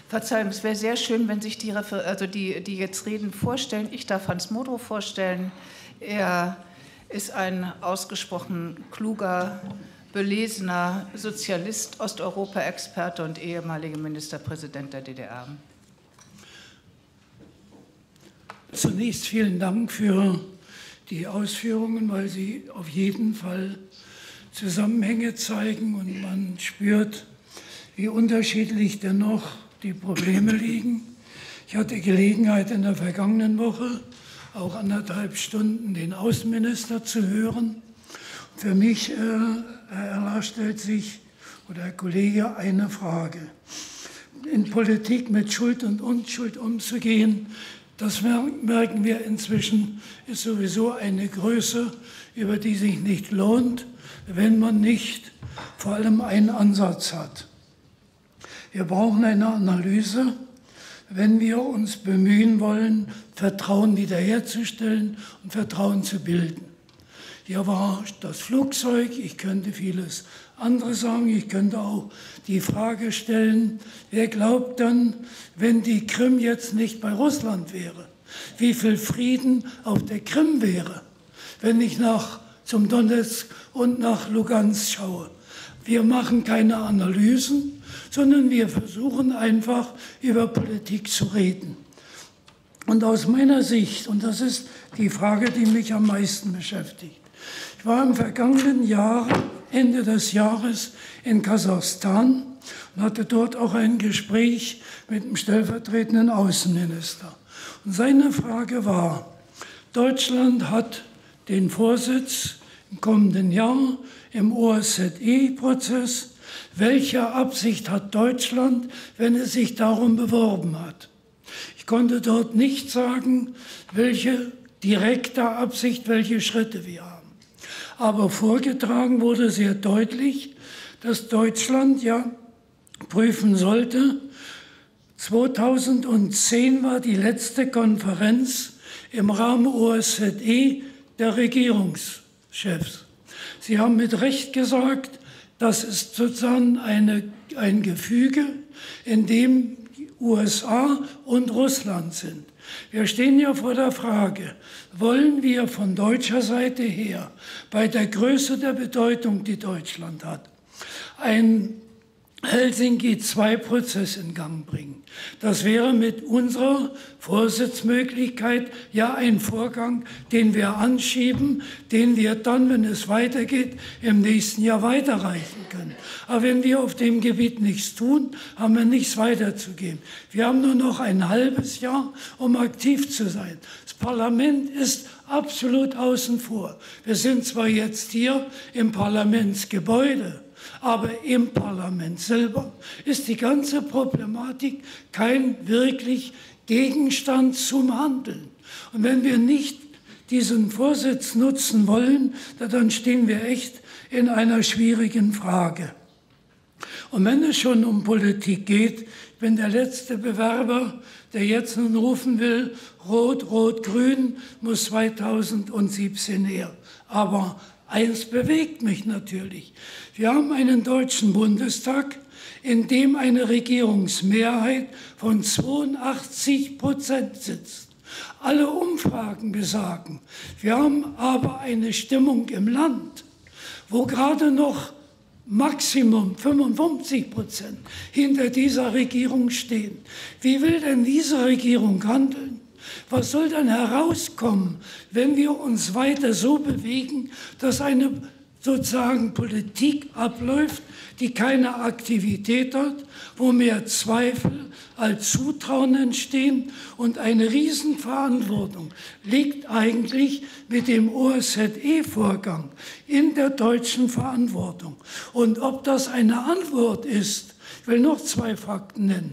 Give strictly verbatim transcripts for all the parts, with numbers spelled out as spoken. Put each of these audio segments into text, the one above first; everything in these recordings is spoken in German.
Verzeihung, es wäre sehr schön, wenn sich die, Refer also die, die jetzt reden, vorstellen. Ich darf Hans Modrow vorstellen. Er ist ein ausgesprochen kluger, belesener Sozialist, Osteuropa-Experte und ehemaliger Ministerpräsident der D D R. Zunächst vielen Dank für die Ausführungen, weil sie auf jeden Fall Zusammenhänge zeigen und man spürt, wie unterschiedlich dennoch die Probleme liegen. Ich hatte Gelegenheit in der vergangenen Woche auch anderthalb Stunden den Außenminister zu hören. Für mich, äh, Herr Erler, stellt sich, oder Herr Kollege, eine Frage. In Politik mit Schuld und Unschuld umzugehen, das merken wir inzwischen, ist sowieso eine Größe, über die sich nicht lohnt, wenn man nicht vor allem einen Ansatz hat. Wir brauchen eine Analyse, wenn wir uns bemühen wollen, Vertrauen wiederherzustellen und Vertrauen zu bilden. Hier war das Flugzeug, ich könnte vieles andere sagen, ich könnte auch die Frage stellen, wer glaubt dann, wenn die Krim jetzt nicht bei Russland wäre, wie viel Frieden auf der Krim wäre, wenn ich nach zum Donetsk und nach Lugansk schaue. Wir machen keine Analysen, sondern wir versuchen einfach über Politik zu reden. Und aus meiner Sicht, und das ist die Frage, die mich am meisten beschäftigt, ich war im vergangenen Jahr, Ende des Jahres in Kasachstan und hatte dort auch ein Gespräch mit dem stellvertretenden Außenminister. Und seine Frage war, Deutschland hat den Vorsitz im kommenden Jahr im O S Z E-Prozess. Welche Absicht hat Deutschland, wenn es sich darum beworben hat? Ich konnte dort nicht sagen, welche direkte Absicht, welche Schritte wir haben. Aber vorgetragen wurde sehr deutlich, dass Deutschland ja prüfen sollte. zweitausendzehn war die letzte Konferenz im Rahmen O S Z E der Regierungschefs. Sie haben mit Recht gesagt, das ist sozusagen eine, ein Gefüge, in dem die U S A und Russland sind. Wir stehen ja vor der Frage, wollen wir von deutscher Seite her bei der Größe der Bedeutung, die Deutschland hat, ein Helsinki zwei Prozess in Gang bringen. Das wäre mit unserer Vorsitzmöglichkeit ja ein Vorgang, den wir anschieben, den wir dann, wenn es weitergeht, im nächsten Jahr weiterreichen können. Aber wenn wir auf dem Gebiet nichts tun, haben wir nichts weiterzugeben. Wir haben nur noch ein halbes Jahr, um aktiv zu sein. Das Parlament ist absolut außen vor. Wir sind zwar jetzt hier im Parlamentsgebäude, aber im Parlament selber ist die ganze Problematik kein wirklich Gegenstand zum Handeln. Und wenn wir nicht diesen Vorsitz nutzen wollen, dann stehen wir echt in einer schwierigen Frage. Und wenn es schon um Politik geht, ich bin der letzte Bewerber, der jetzt nun rufen will, Rot, Rot, Grün muss zweitausendsiebzehn her. Aber eins bewegt mich natürlich. Wir haben einen deutschen Bundestag, in dem eine Regierungsmehrheit von zweiundachtzig Prozent sitzt. Alle Umfragen besagen, wir haben aber eine Stimmung im Land, wo gerade noch Maximum fünfundfünfzig Prozent hinter dieser Regierung stehen. Wie will denn diese Regierung handeln? Was soll dann herauskommen, wenn wir uns weiter so bewegen, dass eine sozusagen Politik abläuft, die keine Aktivität hat, wo mehr Zweifel als Zutrauen entstehen und eine Riesenverantwortung liegt eigentlich mit dem O S Z E-Vorgang in der deutschen Verantwortung. Und ob das eine Antwort ist, ich will noch zwei Fakten nennen.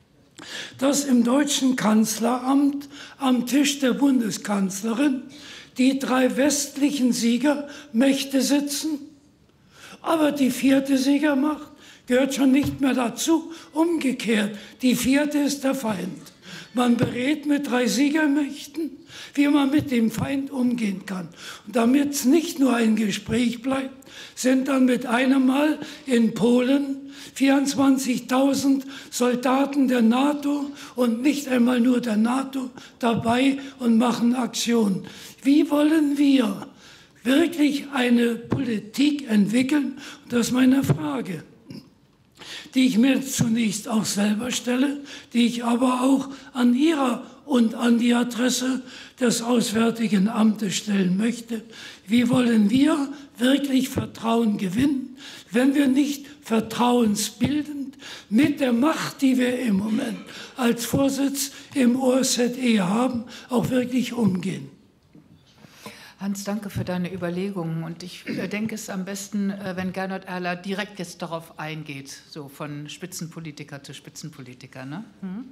Dass im deutschen Kanzleramt am Tisch der Bundeskanzlerin die drei westlichen Siegermächte sitzen, aber die vierte Siegermacht gehört schon nicht mehr dazu. Umgekehrt, die vierte ist der Feind. Man berät mit drei Siegermächten, wie man mit dem Feind umgehen kann. Und damit es nicht nur ein Gespräch bleibt, sind dann mit einem Mal in Polen vierundzwanzigtausend Soldaten der NATO und nicht einmal nur der NATO dabei und machen Aktionen. Wie wollen wir wirklich eine Politik entwickeln? Das ist meine Frage, die ich mir zunächst auch selber stelle, die ich aber auch an Ihrer und an die Adresse des Auswärtigen Amtes stellen möchte. Wie wollen wir wirklich Vertrauen gewinnen, wenn wir nicht vertrauensbildend mit der Macht, die wir im Moment als Vorsitz im O S Z E haben, auch wirklich umgehen? Hans, danke für deine Überlegungen. Und ich denke, es ist am besten, wenn Gernot Erler direkt jetzt darauf eingeht, so von Spitzenpolitiker zu Spitzenpolitiker. Ne? Hm?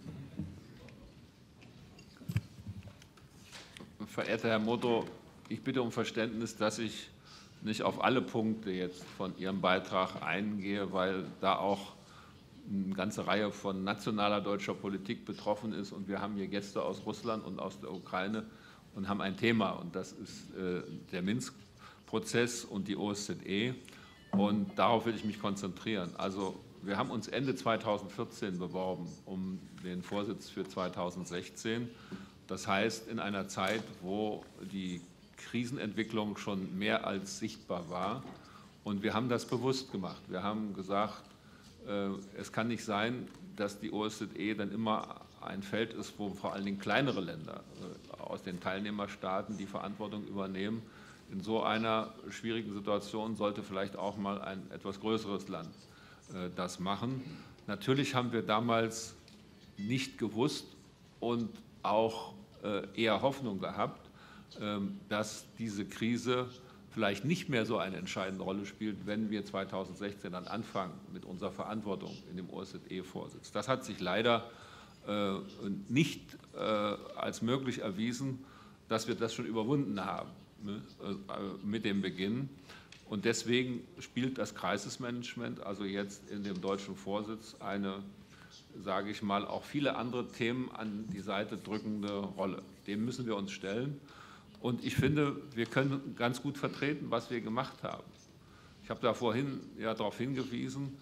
Verehrter Herr Modrow, ich bitte um Verständnis, dass ich nicht auf alle Punkte jetzt von Ihrem Beitrag eingehe, weil da auch eine ganze Reihe von nationaler deutscher Politik betroffen ist. Und wir haben hier Gäste aus Russland und aus der Ukraine und haben ein Thema. Und das ist äh, der Minsk-Prozess und die O S Z E. Und darauf will ich mich konzentrieren. Also wir haben uns Ende zweitausendvierzehn beworben um den Vorsitz für zweitausendsechzehn. Das heißt, in einer Zeit, wo die Krisenentwicklung schon mehr als sichtbar war. Und wir haben das bewusst gemacht. Wir haben gesagt, äh, es kann nicht sein, dass die O S Z E dann immer ein Feld ist, wo vor allen Dingen kleinere Länder äh, aus den Teilnehmerstaaten die Verantwortung übernehmen. In so einer schwierigen Situation sollte vielleicht auch mal ein etwas größeres Land äh, das machen. Natürlich haben wir damals nicht gewusst und auch äh, eher Hoffnung gehabt, äh, dass diese Krise vielleicht nicht mehr so eine entscheidende Rolle spielt, wenn wir zweitausendsechzehn dann anfangen mit unserer Verantwortung in dem O S Z E-Vorsitz. Das hat sich leider äh, nicht äh, als möglich erwiesen, dass wir das schon überwunden haben, ne, äh, mit dem Beginn. Und deswegen spielt das Krisismanagement also jetzt in dem deutschen Vorsitz eine, sage ich mal, auch viele andere Themen an die Seite drückende Rolle. Dem müssen wir uns stellen. Und ich finde, wir können ganz gut vertreten, was wir gemacht haben. Ich habe da vorhin ja darauf hingewiesen,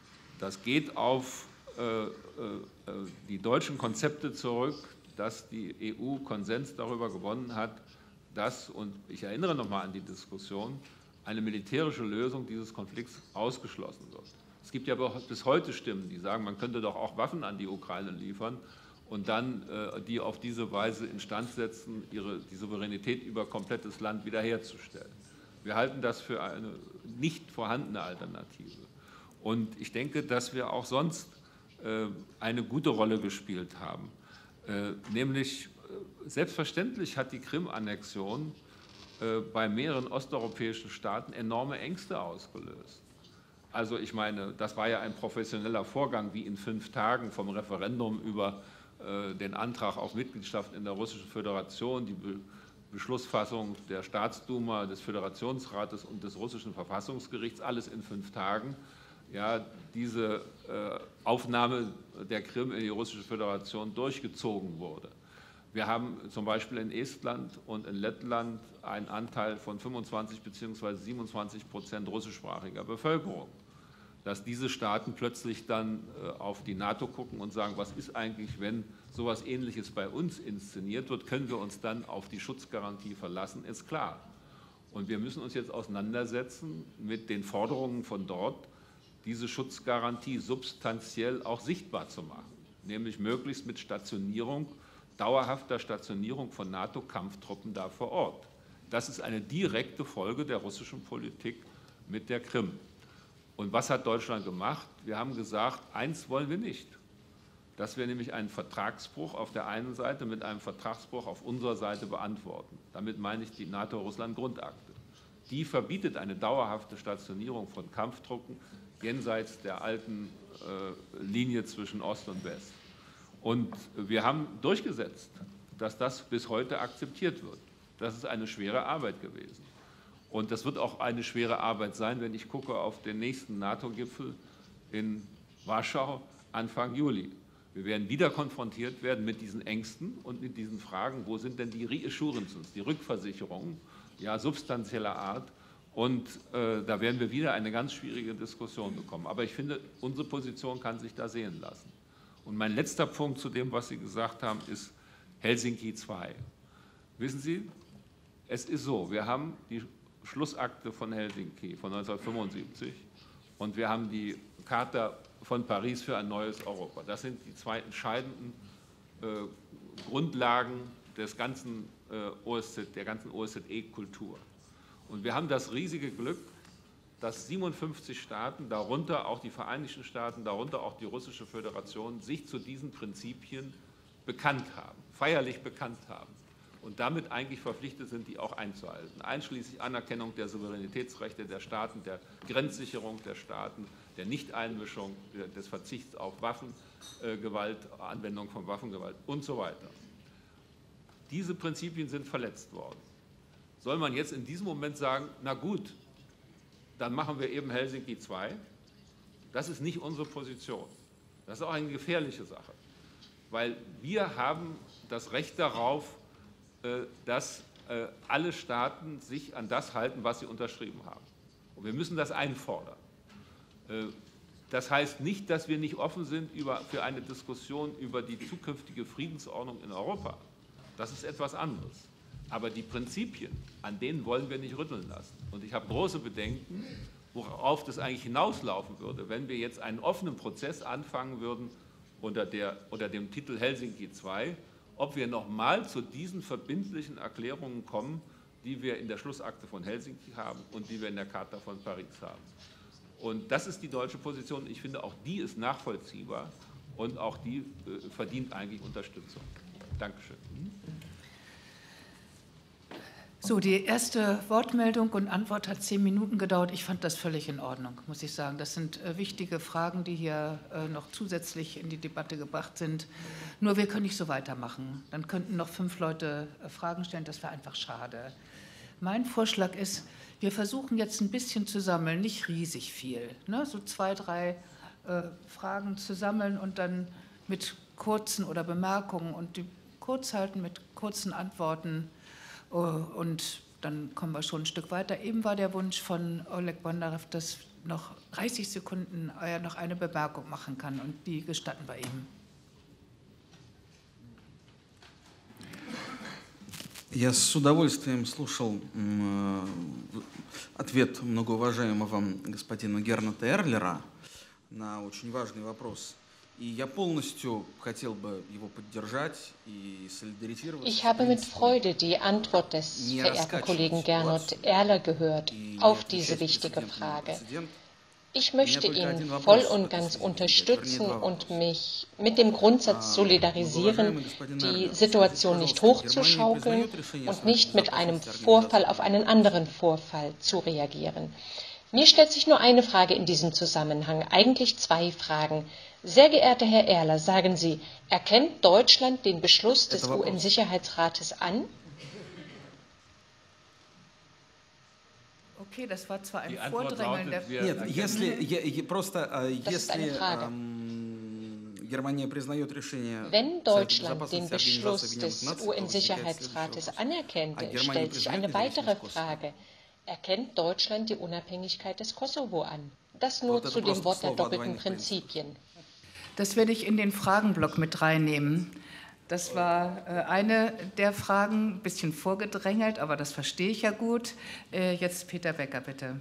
das geht auf äh, äh, die deutschen Konzepte zurück, dass die E U Konsens darüber gewonnen hat, dass, und ich erinnere noch mal an die Diskussion, eine militärische Lösung dieses Konflikts ausgeschlossen wird. Es gibt ja bis heute Stimmen, die sagen, man könnte doch auch Waffen an die Ukraine liefern und dann äh, die auf diese Weise instand setzen, ihre, die Souveränität über komplettes Land wiederherzustellen. Wir halten das für eine nicht vorhandene Alternative. Und ich denke, dass wir auch sonst äh, eine gute Rolle gespielt haben. Äh, nämlich, äh, selbstverständlich hat die Krim-Annexion äh, bei mehreren osteuropäischen Staaten enorme Ängste ausgelöst. Also ich meine, das war ja ein professioneller Vorgang, wie in fünf Tagen vom Referendum über den Antrag auf Mitgliedschaft in der Russischen Föderation, die Beschlussfassung der Staatsduma, des Föderationsrates und des russischen Verfassungsgerichts, alles in fünf Tagen. Ja, diese Aufnahme der Krim in die Russische Föderation durchgezogen wurde. Wir haben zum Beispiel in Estland und in Lettland einen Anteil von fünfundzwanzig beziehungsweise siebenundzwanzig Prozent russischsprachiger Bevölkerung. Dass diese Staaten plötzlich dann auf die NATO gucken und sagen, was ist eigentlich, wenn so etwas Ähnliches bei uns inszeniert wird, können wir uns dann auf die Schutzgarantie verlassen, ist klar. Und wir müssen uns jetzt auseinandersetzen mit den Forderungen von dort, diese Schutzgarantie substanziell auch sichtbar zu machen, nämlich möglichst mit Stationierung, dauerhafter Stationierung von NATO-Kampftruppen da vor Ort. Das ist eine direkte Folge der russischen Politik mit der Krim. Und was hat Deutschland gemacht? Wir haben gesagt, eins wollen wir nicht, dass wir nämlich einen Vertragsbruch auf der einen Seite mit einem Vertragsbruch auf unserer Seite beantworten. Damit meine ich die NATO-Russland-Grundakte. Die verbietet eine dauerhafte Stationierung von Kampftruppen jenseits der alten äh, Linie zwischen Ost und West. Und wir haben durchgesetzt, dass das bis heute akzeptiert wird. Das ist eine schwere Arbeit gewesen. Und das wird auch eine schwere Arbeit sein, wenn ich gucke auf den nächsten NATO-Gipfel in Warschau Anfang Juli. Wir werden wieder konfrontiert werden mit diesen Ängsten und mit diesen Fragen, wo sind denn die Reassurances, die Rückversicherungen, ja, substanzieller Art. Und äh, da werden wir wieder eine ganz schwierige Diskussion bekommen. Aber ich finde, unsere Position kann sich da sehen lassen. Und mein letzter Punkt zu dem, was Sie gesagt haben, ist Helsinki zwei. Wissen Sie, es ist so, wir haben die Schlussakte von Helsinki von neunzehnhundertfünfundsiebzig und wir haben die Charta von Paris für ein neues Europa. Das sind die zwei entscheidenden äh, Grundlagen des ganzen, äh, O S Z, der ganzen O S Z E-Kultur. Und wir haben das riesige Glück, dass siebenundfünfzig Staaten, darunter auch die Vereinigten Staaten, darunter auch die Russische Föderation, sich zu diesen Prinzipien bekannt haben, feierlich bekannt haben und damit eigentlich verpflichtet sind, die auch einzuhalten, einschließlich Anerkennung der Souveränitätsrechte der Staaten, der Grenzsicherung der Staaten, der Nichteinmischung, des Verzichts auf Waffengewalt, Anwendung von Waffengewalt und so weiter. Diese Prinzipien sind verletzt worden. Soll man jetzt in diesem Moment sagen, na gut, dann machen wir eben Helsinki zwei? Das ist nicht unsere Position. Das ist auch eine gefährliche Sache, weil wir haben das Recht darauf, dass alle Staaten sich an das halten, was sie unterschrieben haben. Und wir müssen das einfordern. Das heißt nicht, dass wir nicht offen sind für eine Diskussion über die zukünftige Friedensordnung in Europa. Das ist etwas anderes. Aber die Prinzipien, an denen wollen wir nicht rütteln lassen. Und ich habe große Bedenken, worauf das eigentlich hinauslaufen würde, wenn wir jetzt einen offenen Prozess anfangen würden unter, der, unter dem Titel Helsinki zwei, ob wir nochmal zu diesen verbindlichen Erklärungen kommen, die wir in der Schlussakte von Helsinki haben und die wir in der Charta von Paris haben. Und das ist die deutsche Position. Ich finde, auch die ist nachvollziehbar und auch die äh, verdient eigentlich Unterstützung. Dankeschön. So, die erste Wortmeldung und Antwort hat zehn Minuten gedauert. Ich fand das völlig in Ordnung, muss ich sagen. Das sind äh, wichtige Fragen, die hier äh, noch zusätzlich in die Debatte gebracht sind. Nur wir können nicht so weitermachen. Dann könnten noch fünf Leute äh, Fragen stellen. Das wäre einfach schade. Mein Vorschlag ist, wir versuchen jetzt ein bisschen zu sammeln, nicht riesig viel, ne? So zwei, drei äh, Fragen zu sammeln und dann mit kurzen oder Bemerkungen und die kurz halten mit kurzen Antworten. Und dann kommen wir schon ein Stück weiter. Eben war der Wunsch von Oleg Bondarev, dass noch dreißig Sekunden er noch eine Bemerkung machen kann. Und die gestatten wir ihm. Я с удовольствием слушал ответ многоуважаемого господина Гернта Эрлера на очень важный вопрос. Ich habe mit Freude die Antwort des verehrten Kollegen Gernot Erler gehört auf diese wichtige Frage. Ich möchte ihn voll und ganz unterstützen und mich mit dem Grundsatz solidarisieren, die Situation nicht hochzuschaukeln und nicht mit einem Vorfall auf einen anderen Vorfall zu reagieren. Mir stellt sich nur eine Frage in diesem Zusammenhang, eigentlich zwei Fragen. Sehr geehrter Herr Erler, sagen Sie, erkennt Deutschland den Beschluss des U N-Sicherheitsrates an? Okay, das war zwar ein Vordrängeln der Нет, если, я, просто, если Wenn Deutschland den Beschluss des U N-Sicherheitsrates anerkennt, stellt sich eine weitere Frage. Erkennt Deutschland die Unabhängigkeit des Kosovo an? Das nur zu dem Wort der doppelten Prinzipien. Das werde ich in den Fragenblock mit reinnehmen. Das war äh, eine der Fragen, ein bisschen vorgedrängelt, aber das verstehe ich ja gut. Äh, jetzt Peter Becker, bitte.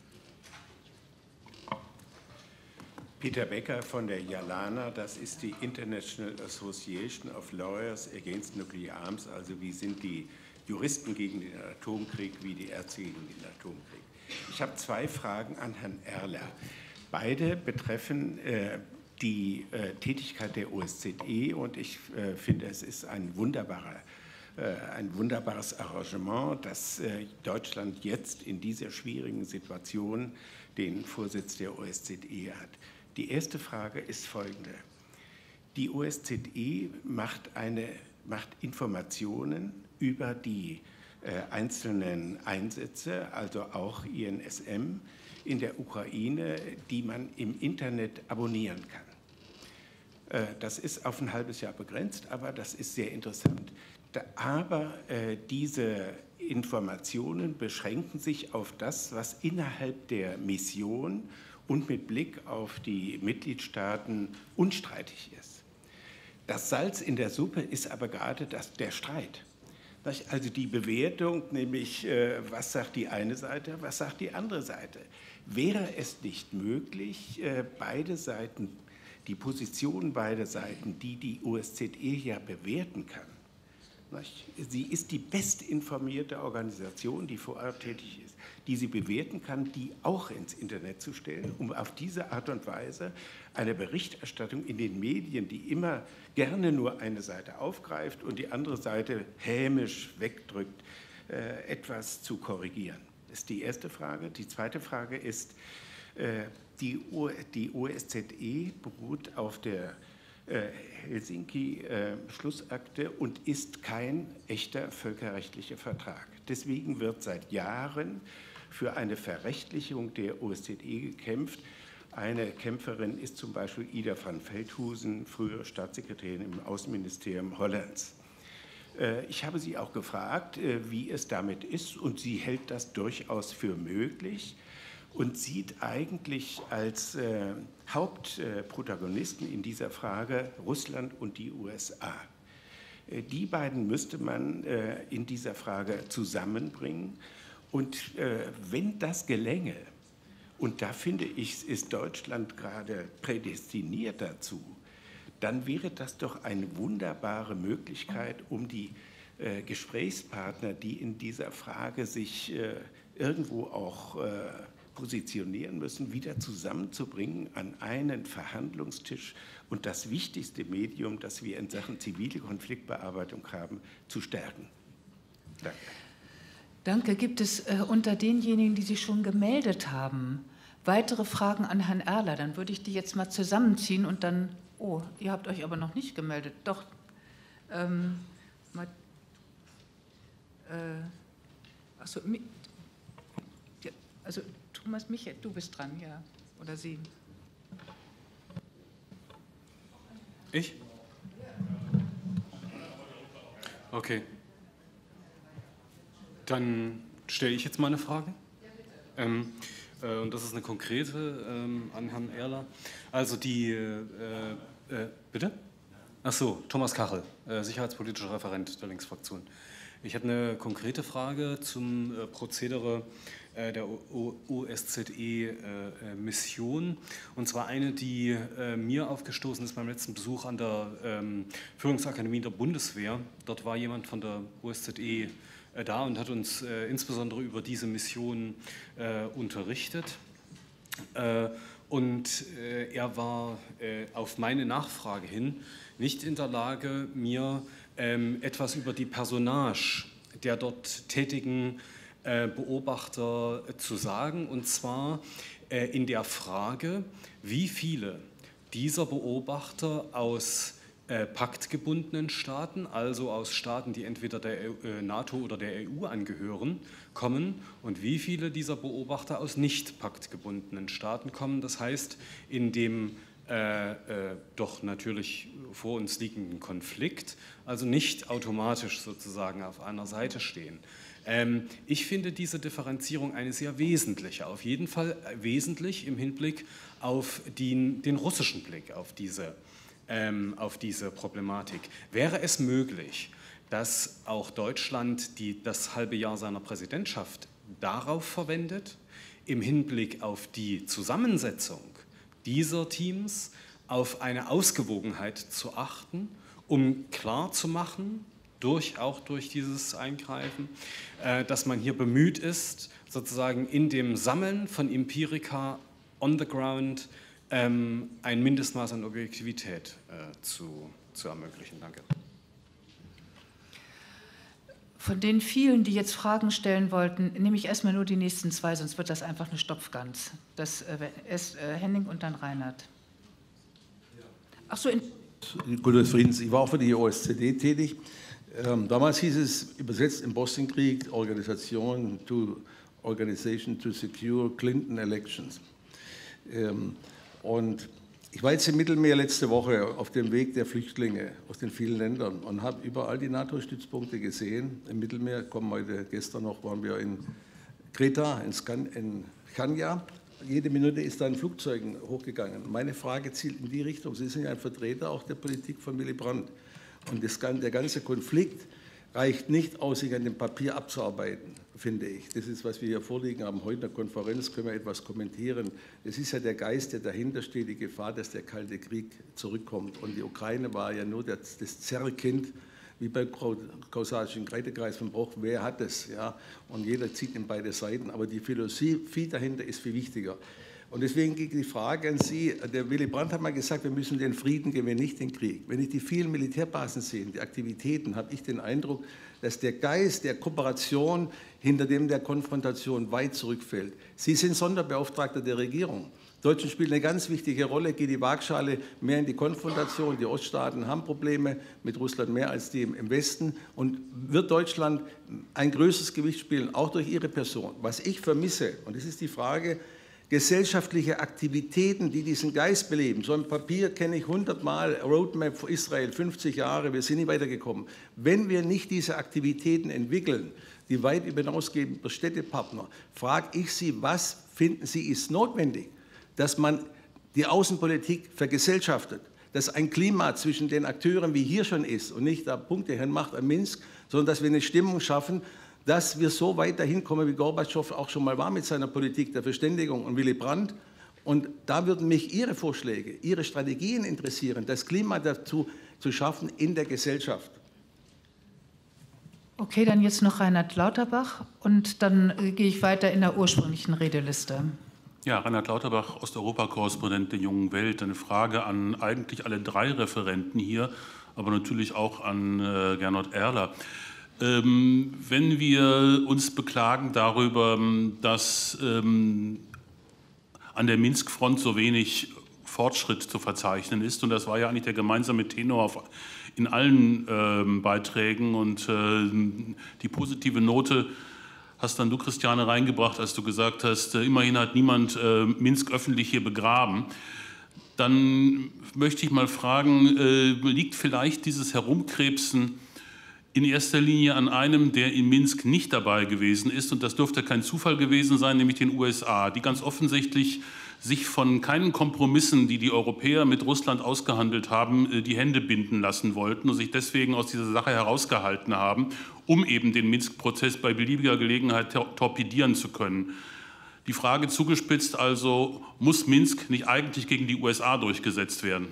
Peter Becker von der JALANA, das ist die International Association of Lawyers Against Nuclear Arms, also wie sind die Juristen gegen den Atomkrieg, wie die Ärzte gegen den Atomkrieg. Ich habe zwei Fragen an Herrn Erler. Beide betreffen äh, die äh, Tätigkeit der O S Z E und ich äh, finde, es ist ein, wunderbarer, äh, ein wunderbares Arrangement, dass äh, Deutschland jetzt in dieser schwierigen Situation den Vorsitz der O S Z E hat. Die erste Frage ist folgende. Die O S Z E macht, eine, macht Informationen über die äh, einzelnen Einsätze, also auch I N S M, in der Ukraine, die man im Internet abonnieren kann. Das ist auf ein halbes Jahr begrenzt, aber das ist sehr interessant. Aber diese Informationen beschränken sich auf das, was innerhalb der Mission und mit Blick auf die Mitgliedstaaten unstreitig ist. Das Salz in der Suppe ist aber gerade das, der Streit. Also die Bewertung, nämlich was sagt die eine Seite, was sagt die andere Seite. Wäre es nicht möglich, beide Seiten, die Positionen beider Seiten, die die O S Z E ja bewerten kann, sie ist die bestinformierte Organisation, die vor Ort tätig ist, die sie bewerten kann, die auch ins Internet zu stellen, um auf diese Art und Weise eine Berichterstattung in den Medien, die immer gerne nur eine Seite aufgreift und die andere Seite hämisch wegdrückt, äh, etwas zu korrigieren. Das ist die erste Frage. Die zweite Frage ist, äh, die, die O S Z E beruht auf der Helsinki-Schlussakte und ist kein echter völkerrechtlicher Vertrag. Deswegen wird seit Jahren für eine Verrechtlichung der O S Z E gekämpft. Eine Kämpferin ist zum Beispiel Ida van Veldhusen, frühere Staatssekretärin im Außenministerium Hollands. Ich habe sie auch gefragt, wie es damit ist, und sie hält das durchaus für möglich und sieht eigentlich als äh, Hauptprotagonisten in dieser Frage Russland und die U S A. Äh, die beiden müsste man äh, in dieser Frage zusammenbringen. Und äh, wenn das gelänge, und da finde ich, ist Deutschland gerade prädestiniert dazu, dann wäre das doch eine wunderbare Möglichkeit, um die äh, Gesprächspartner, die in dieser Frage sich äh, irgendwo auch äh, positionieren müssen, wieder zusammenzubringen an einen Verhandlungstisch und das wichtigste Medium, das wir in Sachen zivile Konfliktbearbeitung haben, zu stärken. Danke. Danke. Gibt es äh, unter denjenigen, die sich schon gemeldet haben, weitere Fragen an Herrn Erler? Dann würde ich die jetzt mal zusammenziehen und dann, oh, ihr habt euch aber noch nicht gemeldet. Doch, ähm, mal, äh, achso, ja, also Thomas Michel, du bist dran, ja, oder Sie. Ich? Okay. Dann stelle ich jetzt mal eine Frage. Ähm, äh, und das ist eine konkrete ähm, an Herrn Erler. Also die, äh, äh, bitte? Ach so, Thomas Kachel, äh, sicherheitspolitischer Referent der Linksfraktion. Ich hätte eine konkrete Frage zum äh, Prozedere äh, der O S Z E-Mission. Äh, und zwar eine, die äh, mir aufgestoßen ist beim letzten Besuch an der ähm, Führungsakademie der Bundeswehr. Dort war jemand von der O S Z E äh, da und hat uns äh, insbesondere über diese Mission äh, unterrichtet. Äh, und äh, er war äh, auf meine Nachfrage hin nicht in der Lage, mir ähm, etwas über die Personage der dort tätigen äh, Beobachter äh, zu sagen, und zwar äh, in der Frage, wie viele dieser Beobachter aus äh, paktgebundenen Staaten, also aus Staaten, die entweder der äh, NATO oder der E U angehören, kommen und wie viele dieser Beobachter aus nicht paktgebundenen Staaten kommen. Das heißt, in dem Äh, äh, doch natürlich vor uns liegenden Konflikt, also nicht automatisch sozusagen auf einer Seite stehen. Ähm, ich finde diese Differenzierung eine sehr wesentliche, auf jeden Fall wesentlich im Hinblick auf den, den russischen Blick auf diese, ähm, auf diese Problematik. Wäre es möglich, dass auch Deutschland die, das halbe Jahr seiner Präsidentschaft darauf verwendet, im Hinblick auf die Zusammensetzung dieser Teams auf eine Ausgewogenheit zu achten, um klarzumachen, durch, auch durch dieses Eingreifen, äh, dass man hier bemüht ist, sozusagen in dem Sammeln von Empirika on the ground ähm, ein Mindestmaß an Objektivität äh, zu, zu ermöglichen. Danke. Von den vielen, die jetzt Fragen stellen wollten, nehme ich erstmal nur die nächsten zwei, sonst wird das einfach eine Stopfgans. Das ist äh, Henning und dann Reinhard. Ach so, in Kultur des Friedens. Ich war auch für die O S Z E tätig. Ähm, damals hieß es übersetzt im Bosnienkrieg Organisation to, Organization to Secure Clinton Elections. Ähm, und Ich war jetzt im Mittelmeer letzte Woche auf dem Weg der Flüchtlinge aus den vielen Ländern und habe überall die NATO-Stützpunkte gesehen. Im Mittelmeer kommen heute, gestern noch waren wir in Kreta, in, Skan in Chania. Jede Minute ist da ein Flugzeug hochgegangen. Meine Frage zielt in die Richtung. Sie sind ja ein Vertreter auch der Politik von Willy Brandt. Und das, der ganze Konflikt reicht nicht aus, sich an dem Papier abzuarbeiten, finde ich. Das ist, was wir hier vorliegen haben. Heute in der Konferenz können wir etwas kommentieren. Es ist ja der Geist, der dahinter steht, die Gefahr, dass der Kalte Krieg zurückkommt. Und die Ukraine war ja nur das, das Zerrkind, wie beim Kausalischen Kreitekreis von Bruch. Wer hat es? Ja? Und jeder zieht in beide Seiten. Aber die Philosophie dahinter ist viel wichtiger. Und deswegen geht die Frage an Sie, der Willy Brandt hat mal gesagt, wir müssen den Frieden gewinnen, nicht den Krieg. Wenn ich die vielen Militärbasen sehe, die Aktivitäten, habe ich den Eindruck, dass der Geist der Kooperation hinter dem der Konfrontation weit zurückfällt. Sie sind Sonderbeauftragter der Regierung. Deutschland spielt eine ganz wichtige Rolle, geht die Waagschale mehr in die Konfrontation. Die Oststaaten haben Probleme mit Russland mehr als die im Westen. Und wird Deutschland ein größeres Gewicht spielen, auch durch Ihre Person? Was ich vermisse, und das ist die Frage, gesellschaftliche Aktivitäten, die diesen Geist beleben. So ein Papier kenne ich hundertmal, Roadmap für Israel, fünfzig Jahre, wir sind nicht weitergekommen. Wenn wir nicht diese Aktivitäten entwickeln, die weit hinausgehen über Städtepartner, frage ich Sie, was finden Sie ist notwendig, dass man die Außenpolitik vergesellschaftet, dass ein Klima zwischen den Akteuren wie hier schon ist und nicht da Punkte hinmacht an Minsk, sondern dass wir eine Stimmung schaffen, dass wir so weit dahin kommen, wie Gorbatschow auch schon mal war mit seiner Politik der Verständigung und Willy Brandt. Und da würden mich Ihre Vorschläge, Ihre Strategien interessieren, das Klima dazu zu schaffen in der Gesellschaft. Okay, dann jetzt noch Reinhard Lauterbach und dann äh, gehe ich weiter in der ursprünglichen Redeliste. Ja, Reinhard Lauterbach, Osteuropa-Korrespondent der Jungen Welt. Eine Frage an eigentlich alle drei Referenten hier, aber natürlich auch an äh, Gernot Erler. Ähm, wenn wir uns beklagen darüber, dass ähm, an der Minsk-Front so wenig Fortschritt zu verzeichnen ist, und das war ja eigentlich der gemeinsame Tenor auf, in allen ähm, Beiträgen, und äh, die positive Note hast dann du, Christiane, reingebracht, als du gesagt hast, äh, immerhin hat niemand äh, Minsk öffentlich hier begraben. Dann möchte ich mal fragen, äh, liegt vielleicht dieses Herumkrebsen in erster Linie an einem, der in Minsk nicht dabei gewesen ist, und das dürfte kein Zufall gewesen sein, nämlich den U S A, die ganz offensichtlich sich von keinen Kompromissen, die die Europäer mit Russland ausgehandelt haben, die Hände binden lassen wollten und sich deswegen aus dieser Sache herausgehalten haben, um eben den Minsk-Prozess bei beliebiger Gelegenheit torpedieren zu können. Die Frage zugespitzt also, muss Minsk nicht eigentlich gegen die U S A durchgesetzt werden?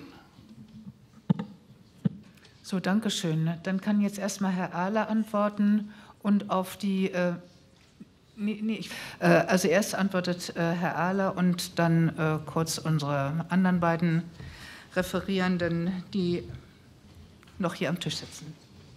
So, danke schön. Dann kann jetzt erstmal Herr Erler antworten und auf die, äh, nee, nee, ich, äh, also erst antwortet äh, Herr Erler und dann äh, kurz unsere anderen beiden Referierenden, die noch hier am Tisch sitzen.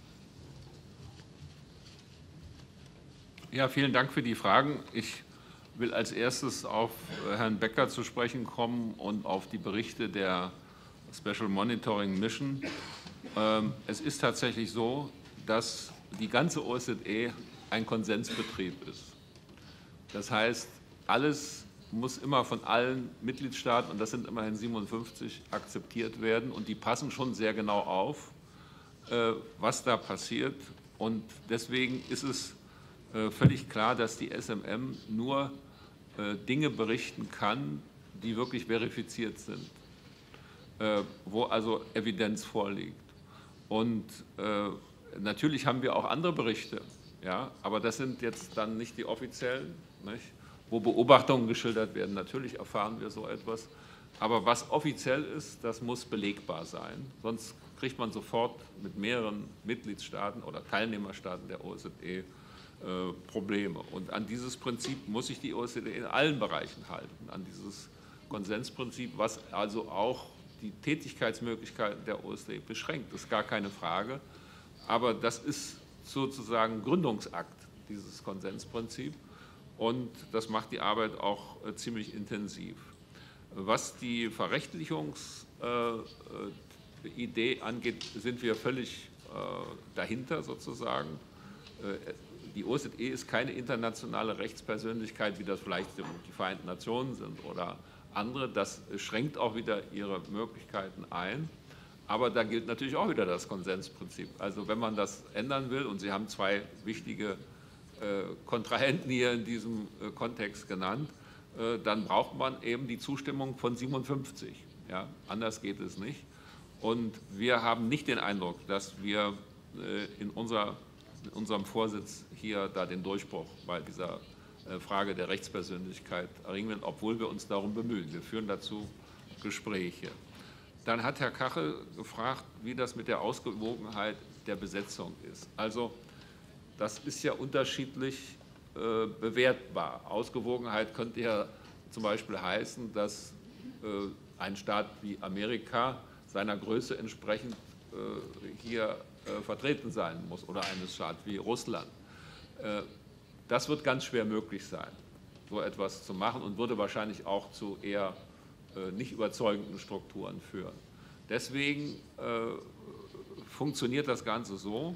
Ja, vielen Dank für die Fragen. Ich will als erstes auf Herrn Becker zu sprechen kommen und auf die Berichte der Special Monitoring Mission. Es ist tatsächlich so, dass die ganze O S Z E ein Konsensbetrieb ist. Das heißt, alles muss immer von allen Mitgliedstaaten, und das sind immerhin siebenundfünfzig, akzeptiert werden. Und die passen schon sehr genau auf, was da passiert. Und deswegen ist es völlig klar, dass die S M M nur Dinge berichten kann, die wirklich verifiziert sind, wo also Evidenz vorliegt. Und äh, natürlich haben wir auch andere Berichte, ja, aber das sind jetzt dann nicht die offiziellen, nicht? Wo Beobachtungen geschildert werden. Natürlich erfahren wir so etwas, aber was offiziell ist, das muss belegbar sein. Sonst kriegt man sofort mit mehreren Mitgliedstaaten oder Teilnehmerstaaten der O S Z E äh, Probleme. Und an dieses Prinzip muss sich die O S Z E in allen Bereichen halten, an dieses Konsensprinzip, was also auch die Tätigkeitsmöglichkeiten der O S Z E beschränkt, das ist gar keine Frage. Aber das ist sozusagen Gründungsakt, dieses Konsensprinzip. Und das macht die Arbeit auch äh, ziemlich intensiv. Was die Verrechtlichungsidee äh, angeht, sind wir völlig äh, dahinter sozusagen. Äh, die O S Z E ist keine internationale Rechtspersönlichkeit, wie das vielleicht die Vereinten Nationen sind oder andere. Das schränkt auch wieder ihre Möglichkeiten ein. Aber da gilt natürlich auch wieder das Konsensprinzip. Also wenn man das ändern will, und Sie haben zwei wichtige äh, Kontrahenten hier in diesem äh, Kontext genannt, äh, dann braucht man eben die Zustimmung von siebenundfünfzig. Ja, anders geht es nicht. Und wir haben nicht den Eindruck, dass wir äh, in, unserer, in unserem Vorsitz hier da den Durchbruch bei dieser äh, Frage der Rechtspersönlichkeit erringen, obwohl wir uns darum bemühen. Wir führen dazu Gespräche. Dann hat Herr Kachel gefragt, wie das mit der Ausgewogenheit der Besetzung ist. Also das ist ja unterschiedlich äh, bewertbar. Ausgewogenheit könnte ja zum Beispiel heißen, dass äh, ein Staat wie Amerika seiner Größe entsprechend äh, hier äh, vertreten sein muss oder eines Staat wie Russland. Äh, das wird ganz schwer möglich sein, so etwas zu machen und würde wahrscheinlich auch zu eher nicht überzeugenden Strukturen führen. Deswegen äh, funktioniert das Ganze so,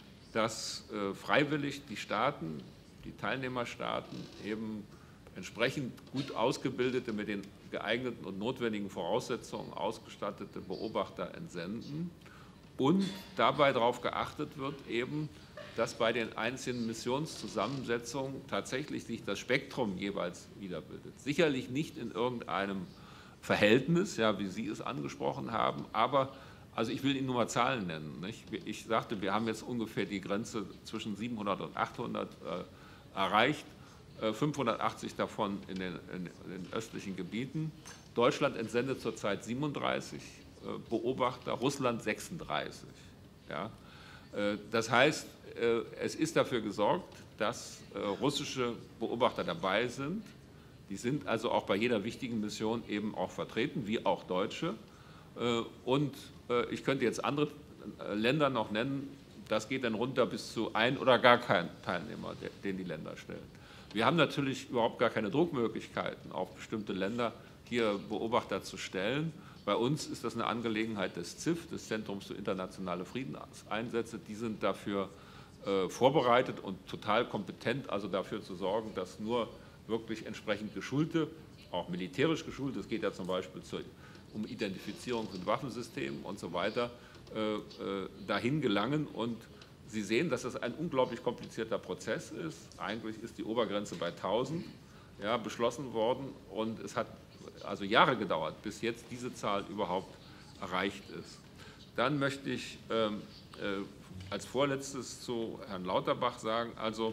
dass äh, freiwillig die Staaten, die Teilnehmerstaaten eben entsprechend gut ausgebildete, mit den geeigneten und notwendigen Voraussetzungen ausgestattete Beobachter entsenden und dabei darauf geachtet wird, eben, dass bei den einzelnen Missionszusammensetzungen tatsächlich sich das Spektrum jeweils wiederbildet. Sicherlich nicht in irgendeinem Verhältnis, ja, wie Sie es angesprochen haben, aber also ich will Ihnen nur mal Zahlen nennen. Nicht? Ich sagte, wir haben jetzt ungefähr die Grenze zwischen siebenhundert und achthundert äh, erreicht, äh, fünfhundertachtzig davon in den, in den östlichen Gebieten. Deutschland entsendet zurzeit siebenunddreißig äh, Beobachter, Russland sechsunddreißig. Ja? Äh, das heißt, äh, es ist dafür gesorgt, dass äh, russische Beobachter dabei sind. Die sind also auch bei jeder wichtigen Mission eben auch vertreten, wie auch Deutsche. Und ich könnte jetzt andere Länder noch nennen, das geht dann runter bis zu ein oder gar kein Teilnehmer, den die Länder stellen. Wir haben natürlich überhaupt gar keine Druckmöglichkeiten, auf bestimmte Länder hier Beobachter zu stellen. Bei uns ist das eine Angelegenheit des Z I F, des Zentrums für internationale Friedenseinsätze. Die sind dafür vorbereitet und total kompetent, also dafür zu sorgen, dass nur wirklich entsprechend geschulte, auch militärisch geschulte, es geht ja zum Beispiel zur, um Identifizierung von Waffensystemen und so weiter, äh, äh, dahin gelangen. Und Sie sehen, dass das ein unglaublich komplizierter Prozess ist. Eigentlich ist die Obergrenze bei tausend ja, beschlossen worden und es hat also Jahre gedauert, bis jetzt diese Zahl überhaupt erreicht ist. Dann möchte ich äh, äh, als Vorletztes zu Herrn Lauterbach sagen, also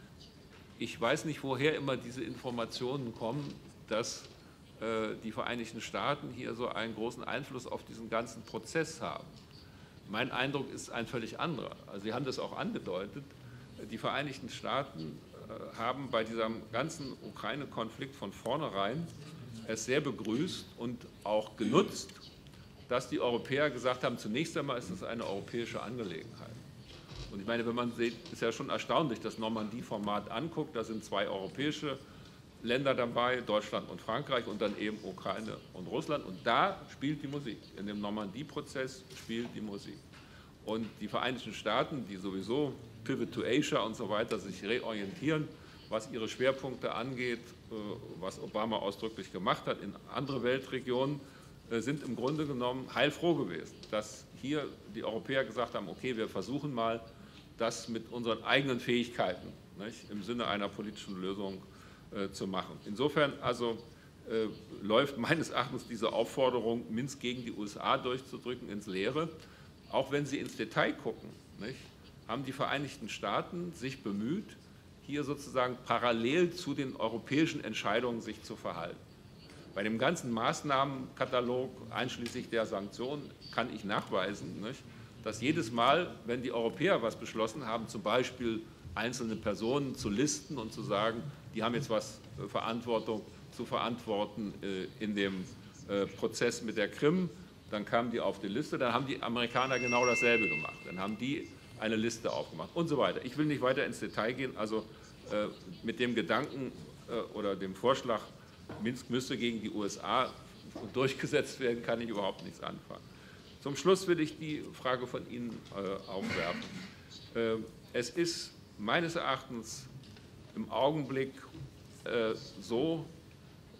ich weiß nicht, woher immer diese Informationen kommen, dass äh, die Vereinigten Staaten hier so einen großen Einfluss auf diesen ganzen Prozess haben. Mein Eindruck ist ein völlig anderer. Also Sie haben das auch angedeutet. Die Vereinigten Staaten äh, haben bei diesem ganzen Ukraine-Konflikt von vornherein es sehr begrüßt und auch genutzt, dass die Europäer gesagt haben, zunächst einmal ist es eine europäische Angelegenheit. Und ich meine, wenn man sieht, ist ja schon erstaunlich, das Normandie-Format anguckt, da sind zwei europäische Länder dabei, Deutschland und Frankreich und dann eben Ukraine und Russland. Und da spielt die Musik, in dem Normandie-Prozess spielt die Musik. Und die Vereinigten Staaten, die sowieso Pivot to Asia und so weiter sich reorientieren, was ihre Schwerpunkte angeht, was Obama ausdrücklich gemacht hat in andere Weltregionen, sind im Grunde genommen heilfroh gewesen, dass hier die Europäer gesagt haben, okay, wir versuchen mal, das mit unseren eigenen Fähigkeiten, nicht, im Sinne einer politischen Lösung äh, zu machen. Insofern also äh, läuft meines Erachtens diese Aufforderung, Minsk gegen die U S A durchzudrücken, ins Leere. Auch wenn Sie ins Detail gucken, nicht, haben die Vereinigten Staaten sich bemüht, hier sozusagen parallel zu den europäischen Entscheidungen sich zu verhalten. Bei dem ganzen Maßnahmenkatalog, einschließlich der Sanktionen, kann ich nachweisen, nicht, dass jedes Mal, wenn die Europäer was beschlossen haben, zum Beispiel einzelne Personen zu listen und zu sagen, die haben jetzt was äh, Verantwortung zu verantworten äh, in dem äh, Prozess mit der Krim, dann kamen die auf die Liste, dann haben die Amerikaner genau dasselbe gemacht, dann haben die eine Liste aufgemacht und so weiter. Ich will nicht weiter ins Detail gehen, also äh, mit dem Gedanken äh, oder dem Vorschlag, Minsk müsste gegen die U S A durchgesetzt werden, kann ich überhaupt nichts anfangen. Zum Schluss will ich die Frage von Ihnen äh, aufwerfen. Äh, es ist meines Erachtens im Augenblick äh, so,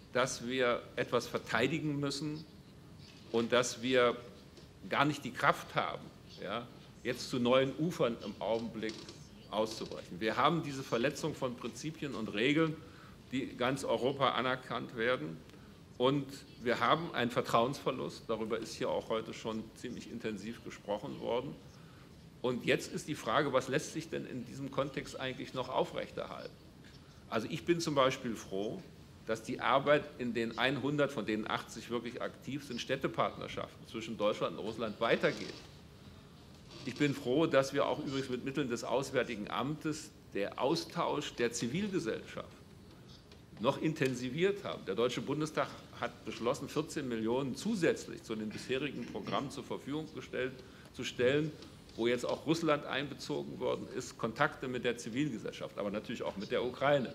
dass wir etwas verteidigen müssen und dass wir gar nicht die Kraft haben, ja, jetzt zu neuen Ufern im Augenblick auszubrechen. Wir haben diese Verletzung von Prinzipien und Regeln, die ganz Europa anerkannt werden. Und wir haben einen Vertrauensverlust, darüber ist hier auch heute schon ziemlich intensiv gesprochen worden. Und jetzt ist die Frage, was lässt sich denn in diesem Kontext eigentlich noch aufrechterhalten? Also ich bin zum Beispiel froh, dass die Arbeit in den hundert, von denen achtzig wirklich aktiv sind, Städtepartnerschaften zwischen Deutschland und Russland weitergeht. Ich bin froh, dass wir auch übrigens mit Mitteln des Auswärtigen Amtes der Austausch der Zivilgesellschaft noch intensiviert haben. Der Deutsche Bundestag hat beschlossen, vierzehn Millionen zusätzlich zu den bisherigen Programmen zur Verfügung gestellt, zu stellen, wo jetzt auch Russland einbezogen worden ist, Kontakte mit der Zivilgesellschaft, aber natürlich auch mit der Ukraine.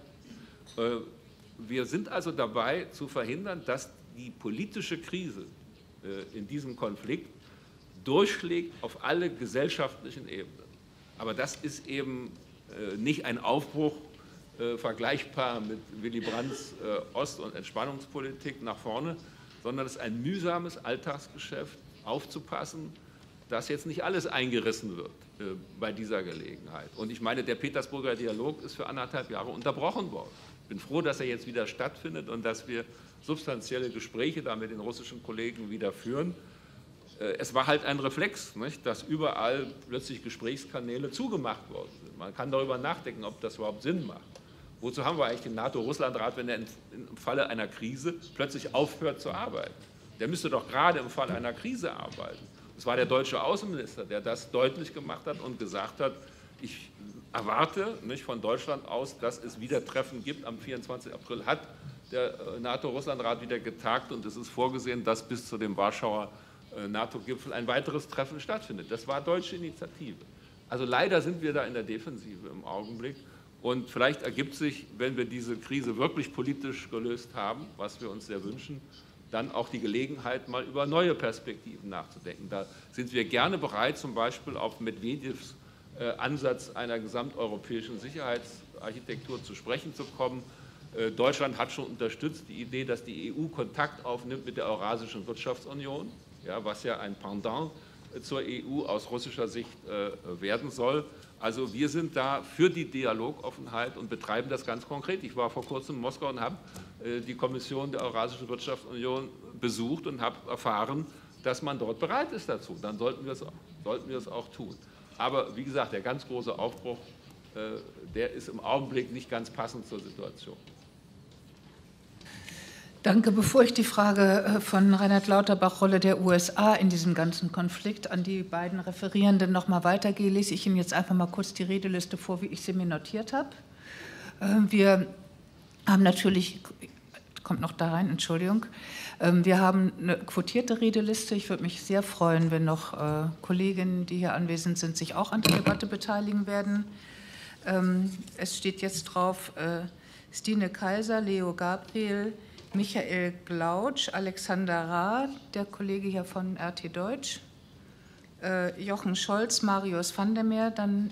Wir sind also dabei zu verhindern, dass die politische Krise in diesem Konflikt durchschlägt auf alle gesellschaftlichen Ebenen. Aber das ist eben nicht ein Aufbruch äh, vergleichbar mit Willy Brandts äh, Ost- und Entspannungspolitik nach vorne, sondern es ist ein mühsames Alltagsgeschäft, aufzupassen, dass jetzt nicht alles eingerissen wird äh, bei dieser Gelegenheit. Und ich meine, der Petersburger Dialog ist für anderthalb Jahre unterbrochen worden. Ich bin froh, dass er jetzt wieder stattfindet und dass wir substanzielle Gespräche da mit den russischen Kollegen wieder führen. Es war halt ein Reflex, nicht, dass überall plötzlich Gesprächskanäle zugemacht worden sind. Man kann darüber nachdenken, ob das überhaupt Sinn macht. Wozu haben wir eigentlich den NATO-Russland-Rat, wenn er im Falle einer Krise plötzlich aufhört zu arbeiten? Der müsste doch gerade im Falle einer Krise arbeiten. Es war der deutsche Außenminister, der das deutlich gemacht hat und gesagt hat, ich erwarte nicht von Deutschland aus, dass es wieder Treffen gibt. Am vierundzwanzigsten April hat der NATO-Russland-Rat wieder getagt und es ist vorgesehen, dass bis zu dem Warschauer NATO-Gipfel ein weiteres Treffen stattfindet. Das war deutsche Initiative. Also leider sind wir da in der Defensive im Augenblick. Und vielleicht ergibt sich, wenn wir diese Krise wirklich politisch gelöst haben, was wir uns sehr wünschen, dann auch die Gelegenheit, mal über neue Perspektiven nachzudenken. Da sind wir gerne bereit, zum Beispiel auf Medvedjews äh, Ansatz einer gesamteuropäischen Sicherheitsarchitektur zu sprechen zu kommen. Äh, Deutschland hat schon unterstützt die Idee, dass die E U Kontakt aufnimmt mit der Eurasischen Wirtschaftsunion, ja, was ja ein Pendant zur E U aus russischer Sicht äh, werden soll. Also wir sind da für die Dialogoffenheit und betreiben das ganz konkret. Ich war vor kurzem in Moskau und habe äh, die Kommission der Eurasischen Wirtschaftsunion besucht und habe erfahren, dass man dort bereit ist dazu. Dann sollten wir es, sollten wir es auch tun. Aber wie gesagt, der ganz große Aufbruch, äh, der ist im Augenblick nicht ganz passend zur Situation. Danke. Bevor ich die Frage von Reinhard Lauterbach, Rolle der U S A in diesem ganzen Konflikt, an die beiden Referierenden noch mal weitergehe, lese ich Ihnen jetzt einfach mal kurz die Redeliste vor, wie ich sie mir notiert habe. Wir haben natürlich, kommt noch da rein, Entschuldigung, wir haben eine quotierte Redeliste. Ich würde mich sehr freuen, wenn noch Kolleginnen, die hier anwesend sind, sich auch an der Debatte beteiligen werden. Es steht jetzt drauf Stine Kaiser, Leo Gabriel, Michael Glautsch, Alexander Rath, der Kollege hier von R T Deutsch, äh, Jochen Scholz, Marius van der Meer, dann.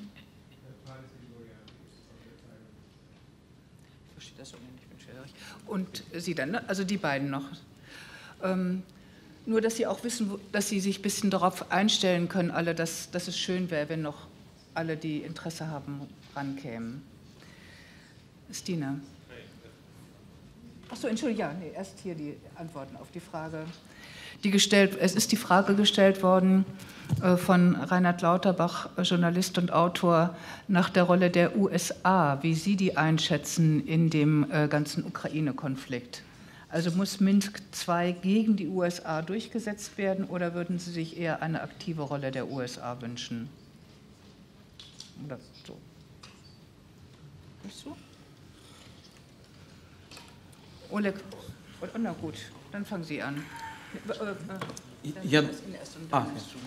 Ich verstehe das auch nicht, ich bin schwierig. Und Sie dann, ne? Also die beiden noch. Ähm, nur, dass Sie auch wissen, dass Sie sich ein bisschen darauf einstellen können, alle, dass, dass es schön wäre, wenn noch alle, die Interesse haben, rankämen. Stine. Ach so, Entschuldigung, ja, nee, erst hier die Antworten auf die Frage, die gestellt, es ist die Frage gestellt worden äh, von Reinhard Lauterbach, Journalist und Autor, nach der Rolle der U S A, wie Sie die einschätzen in dem äh, ganzen Ukraine-Konflikt. Also muss Minsk zwei gegen die U S A durchgesetzt werden oder würden Sie sich eher eine aktive Rolle der U S A wünschen? Oder so? Nicht so? Oleg, na gut, dann fangen Sie an. Я... А,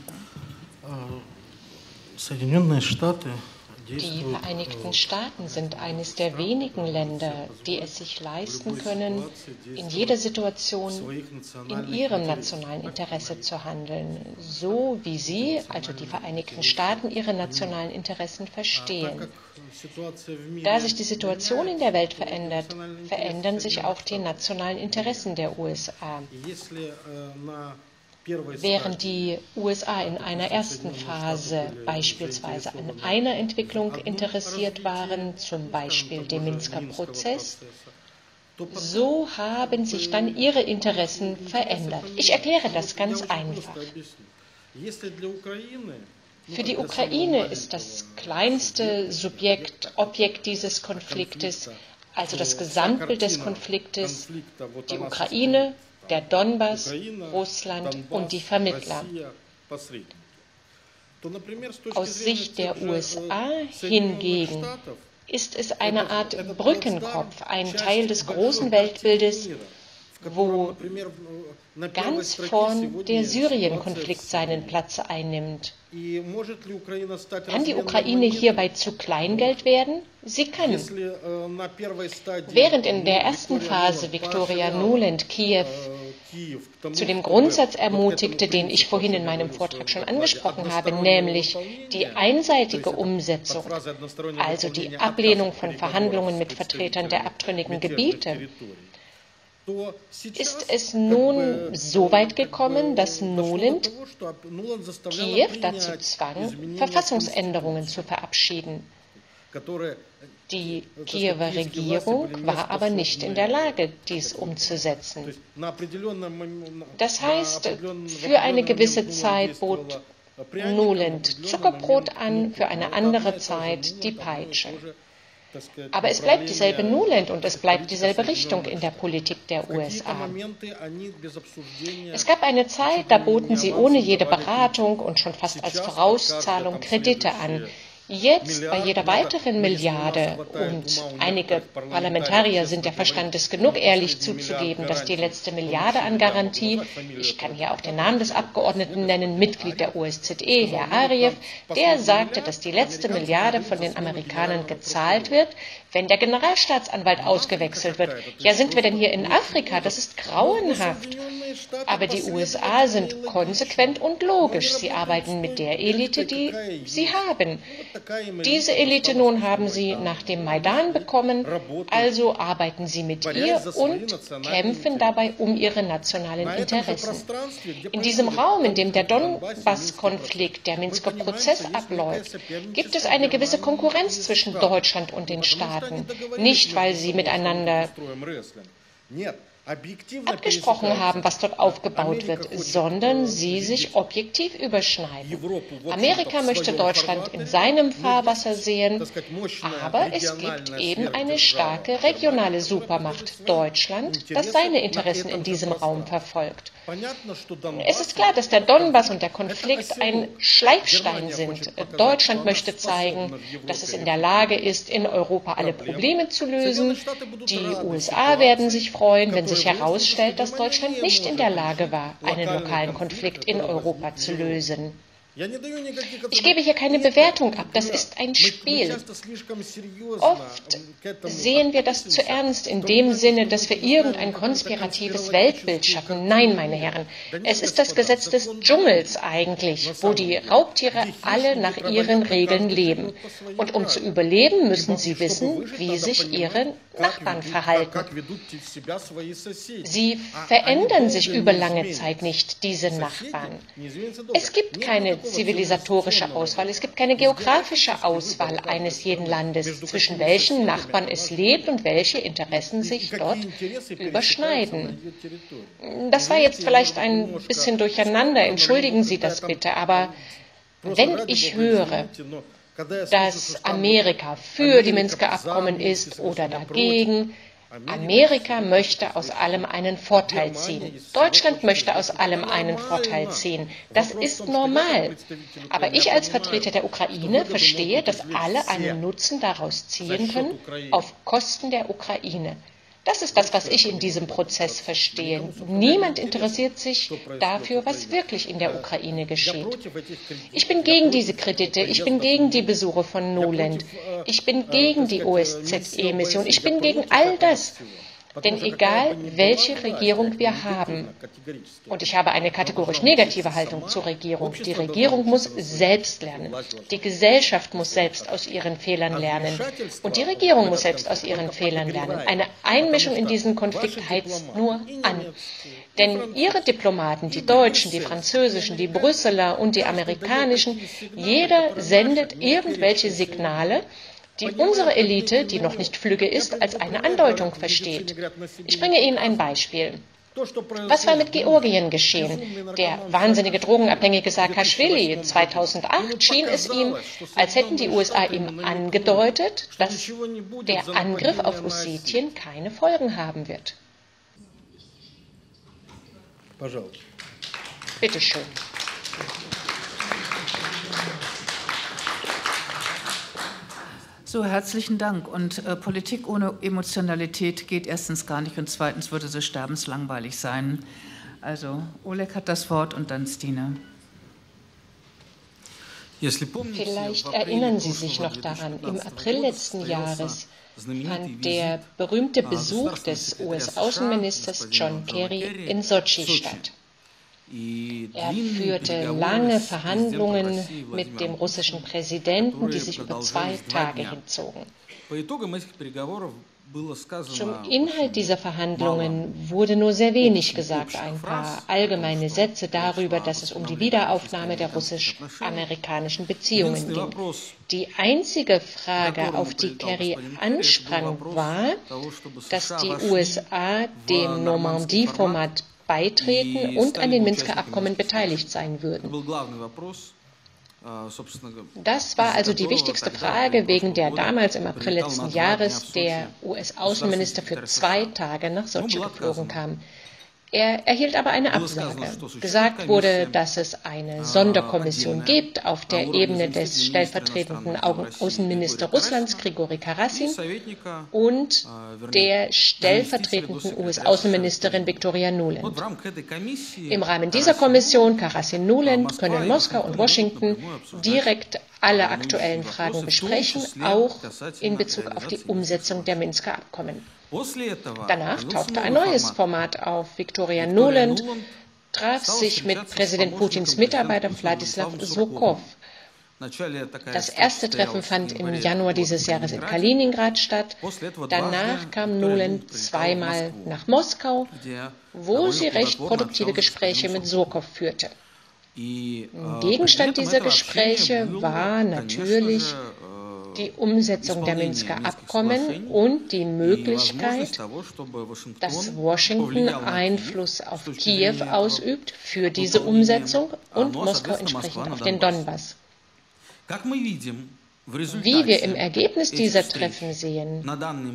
Соединенные Штаты Die Vereinigten Staaten sind eines der wenigen Länder, die es sich leisten können, in jeder Situation in ihrem nationalen Interesse zu handeln, so wie sie, also die Vereinigten Staaten, ihre nationalen Interessen verstehen. Da sich die Situation in der Welt verändert, verändern sich auch die nationalen Interessen der U S A. Während die U S A in einer ersten Phase beispielsweise an einer Entwicklung interessiert waren, zum Beispiel dem Minsker Prozess, so haben sich dann ihre Interessen verändert. Ich erkläre das ganz einfach. Für die Ukraine ist das kleinste Subjekt, Objekt dieses Konfliktes, also das Gesamtbild des Konfliktes, die Ukraine, der Donbass, Russland und die Vermittler. Aus Sicht der U S A hingegen ist es eine Art Brückenkopf, ein Teil des großen Weltbildes, wo ganz vorn der Syrien-Konflikt seinen Platz einnimmt. Kann die Ukraine hierbei zu Kleingeld werden? Sie kann. Während in der ersten Phase Viktoria Nuland Kiew zu dem Grundsatz ermutigte, den ich vorhin in meinem Vortrag schon angesprochen habe, nämlich die einseitige Umsetzung, also die Ablehnung von Verhandlungen mit Vertretern der abtrünnigen Gebiete, ist es nun so weit gekommen, dass Nuland Kiew dazu zwang, Verfassungsänderungen zu verabschieden. Die Kiewer Regierung war aber nicht in der Lage, dies umzusetzen. Das heißt, für eine gewisse Zeit bot Nuland Zuckerbrot an, für eine andere Zeit die Peitsche. Aber es bleibt dieselbe Nuland und es bleibt dieselbe Richtung in der Politik der U S A. Es gab eine Zeit, da boten sie ohne jede Beratung und schon fast als Vorauszahlung Kredite an. Jetzt bei jeder weiteren Milliarde, und einige Parlamentarier sind der Verstandes genug, ehrlich zuzugeben, dass die letzte Milliarde an Garantie, ich kann hier auch den Namen des Abgeordneten nennen, Mitglied der O S Z E, Herr Ariev, der sagte, dass die letzte Milliarde von den Amerikanern gezahlt wird, wenn der Generalstaatsanwalt ausgewechselt wird. Ja, sind wir denn hier in Afrika? Das ist grauenhaft. Aber die U S A sind konsequent und logisch. Sie arbeiten mit der Elite, die sie haben. Diese Elite nun haben sie nach dem Maidan bekommen, also arbeiten sie mit ihr und kämpfen dabei um ihre nationalen Interessen. In diesem Raum, in dem der Donbass-Konflikt, der Minsker Prozess abläuft, gibt es eine gewisse Konkurrenz zwischen Deutschland und den Staaten. Nicht, weil sie miteinander abgesprochen haben, was dort aufgebaut wird, sondern sie sich objektiv überschneiden. Amerika möchte Deutschland in seinem Fahrwasser sehen, aber es gibt eben eine starke regionale Supermacht, Deutschland, das seine Interessen in diesem Raum verfolgt. Es ist klar, dass der Donbass und der Konflikt ein Schleifstein sind. Deutschland möchte zeigen, dass es in der Lage ist, in Europa alle Probleme zu lösen. Die U S A werden sich freuen, wenn sich herausstellt, dass Deutschland nicht in der Lage war, einen lokalen Konflikt in Europa zu lösen. Ich gebe hier keine Bewertung ab, das ist ein Spiel. Oft sehen wir das zu ernst in dem Sinne, dass wir irgendein konspiratives Weltbild schaffen. Nein, meine Herren, es ist das Gesetz des Dschungels eigentlich, wo die Raubtiere alle nach ihren Regeln leben. Und um zu überleben, müssen sie wissen, wie sich ihre Nachbarn verhalten. Sie verändern sich über lange Zeit nicht, diese Nachbarn. Es gibt keine zivilisatorische Auswahl, es gibt keine geografische Auswahl eines jeden Landes, zwischen welchen Nachbarn es lebt und welche Interessen sich dort überschneiden. Das war jetzt vielleicht ein bisschen durcheinander, entschuldigen Sie das bitte, aber wenn ich höre, dass Amerika für die Minsker Abkommen ist oder dagegen, Amerika möchte aus allem einen Vorteil ziehen. Deutschland möchte aus allem einen Vorteil ziehen. Das ist normal. Aber ich als Vertreter der Ukraine verstehe, dass alle einen Nutzen daraus ziehen können, auf Kosten der Ukraine. Das ist das, was ich in diesem Prozess verstehe. Niemand interessiert sich dafür, was wirklich in der Ukraine geschieht. Ich bin gegen diese Kredite, ich bin gegen die Besuche von Nuland, ich bin gegen die O S Z E-Mission, ich bin gegen all das. Denn egal, welche Regierung wir haben, und ich habe eine kategorisch negative Haltung zur Regierung, die Regierung muss selbst lernen. Die Gesellschaft muss selbst aus ihren Fehlern lernen. Und die Regierung muss selbst aus ihren Fehlern lernen. Eine Einmischung in diesen Konflikt heizt nur an. Denn ihre Diplomaten, die Deutschen, die Französischen, die Brüsseler und die Amerikanischen, jeder sendet irgendwelche Signale, die unsere Elite, die noch nicht flügge ist, als eine Andeutung versteht. Ich bringe Ihnen ein Beispiel. Was war mit Georgien geschehen? Der wahnsinnige drogenabhängige Saakashvili zweitausendacht schien es ihm, als hätten die U S A ihm angedeutet, dass der Angriff auf Ossetien keine Folgen haben wird. Bitte schön. So, herzlichen Dank. Und äh, Politik ohne Emotionalität geht erstens gar nicht und zweitens würde sie sterbenslangweilig sein. Also Oleg hat das Wort und dann Stine. Vielleicht erinnern Sie sich noch daran, im April letzten Jahres fand der berühmte Besuch des U S-Außenministers John Kerry in Sotschi statt. Er führte lange Verhandlungen mit dem russischen Präsidenten, die sich über zwei Tage hinzogen. Zum Inhalt dieser Verhandlungen wurde nur sehr wenig gesagt, ein paar allgemeine Sätze darüber, dass es um die Wiederaufnahme der russisch-amerikanischen Beziehungen ging. Die einzige Frage, auf die Kerry ansprang, war, dass die U S A dem Normandie-Format beitreten und an den Minsker Abkommen beteiligt sein würden. Das war also die wichtigste Frage, wegen der damals im April letzten Jahres der U S-Außenminister für zwei Tage nach Sotschi geflogen kam. Er erhielt aber eine Absage. Gesagt wurde, dass es eine Sonderkommission gibt auf der Ebene des stellvertretenden Außenministers Russlands, Grigori Karasin, und der stellvertretenden U S-Außenministerin Viktoria Nuland. Im Rahmen dieser Kommission, Karasin-Nuland, können Moskau und Washington direkt alle aktuellen Fragen besprechen, auch in Bezug auf die Umsetzung der Minsker Abkommen. Danach tauchte ein neues Format auf. Viktoria Nuland traf sich mit Präsident Putins Mitarbeiter Wladislaw Surkov. Das erste Treffen fand im Januar dieses Jahres in Kaliningrad statt. Danach kam Nuland zweimal nach Moskau, wo sie recht produktive Gespräche mit Surkov führte. Gegenstand dieser Gespräche war natürlich die Umsetzung der Minsker Abkommen und die Möglichkeit, dass Washington Einfluss auf Kiew ausübt für diese Umsetzung und Moskau entsprechend auf den Donbass. Wie wir im Ergebnis dieser Treffen sehen,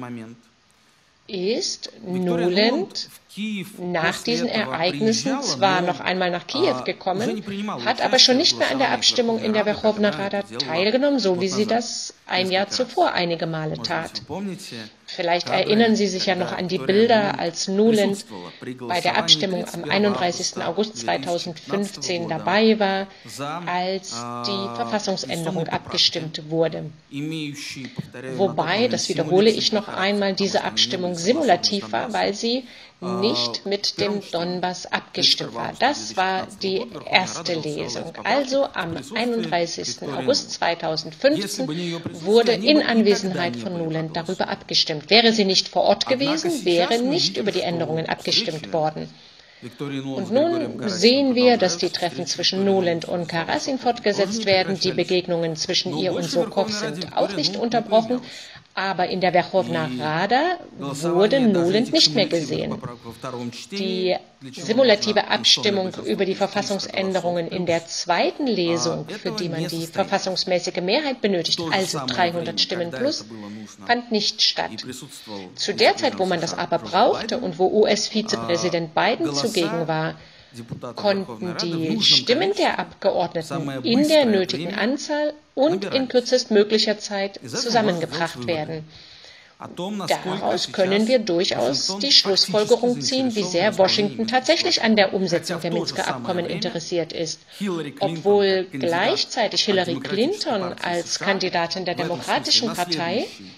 ist Nuland nach diesen Ereignissen zwar noch einmal nach Kiew gekommen, hat aber schon nicht mehr an der Abstimmung in der Werchowna Rada teilgenommen, so wie sie das ein Jahr zuvor einige Male tat. Vielleicht erinnern Sie sich ja noch an die Bilder, als Nuland bei der Abstimmung am einunddreißigsten August zweitausendfünfzehn dabei war, als die Verfassungsänderung abgestimmt wurde. Wobei, das wiederhole ich noch einmal, diese Abstimmung simulativ war, weil sie nicht mit dem Donbass abgestimmt war. Das war die erste Lesung. Also am einunddreißigsten August zweitausendfünfzehn wurde in Anwesenheit von Nuland darüber abgestimmt. Wäre sie nicht vor Ort gewesen, wäre nicht über die Änderungen abgestimmt worden. Und nun sehen wir, dass die Treffen zwischen Nuland und Karasin fortgesetzt werden. Die Begegnungen zwischen ihr und Surkov sind auch nicht unterbrochen. Aber in der Werchowna Rada wurde Nuland nicht mehr gesehen. Die simulative Abstimmung über die Verfassungsänderungen in der zweiten Lesung, für die man die verfassungsmäßige Mehrheit benötigt, also dreihundert Stimmen plus, fand nicht statt. Zu der Zeit, wo man das aber brauchte und wo U S-Vizepräsident Biden zugegen war, konnten die Stimmen der Abgeordneten in der nötigen Anzahl und in kürzestmöglicher Zeit zusammengebracht werden. Daraus können wir durchaus die Schlussfolgerung ziehen, wie sehr Washington tatsächlich an der Umsetzung der Minsker Abkommen interessiert ist. Obwohl gleichzeitig Hillary Clinton als Kandidatin der Demokratischen Partei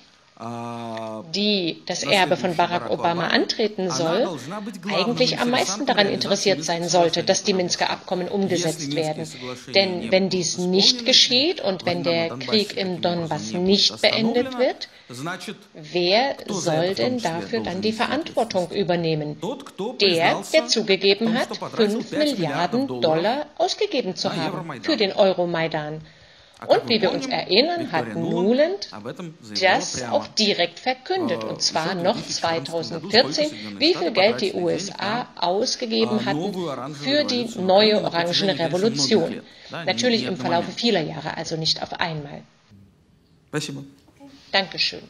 die das Erbe von Barack Obama antreten soll, eigentlich am meisten daran interessiert sein sollte, dass die Minsker Abkommen umgesetzt werden. Denn wenn dies nicht geschieht und wenn der Krieg im Donbass nicht beendet wird, wer soll denn dafür dann die Verantwortung übernehmen? Der, der zugegeben hat, fünf Milliarden Dollar ausgegeben zu haben für den Euromaidan. Und wie wir uns erinnern, hat Nuland das auch direkt verkündet, und zwar noch zweitausendvierzehn, wie viel Geld die U S A ausgegeben hatten für die neue Orangene Revolution. Natürlich im Verlauf vieler Jahre, also nicht auf einmal. Dankeschön.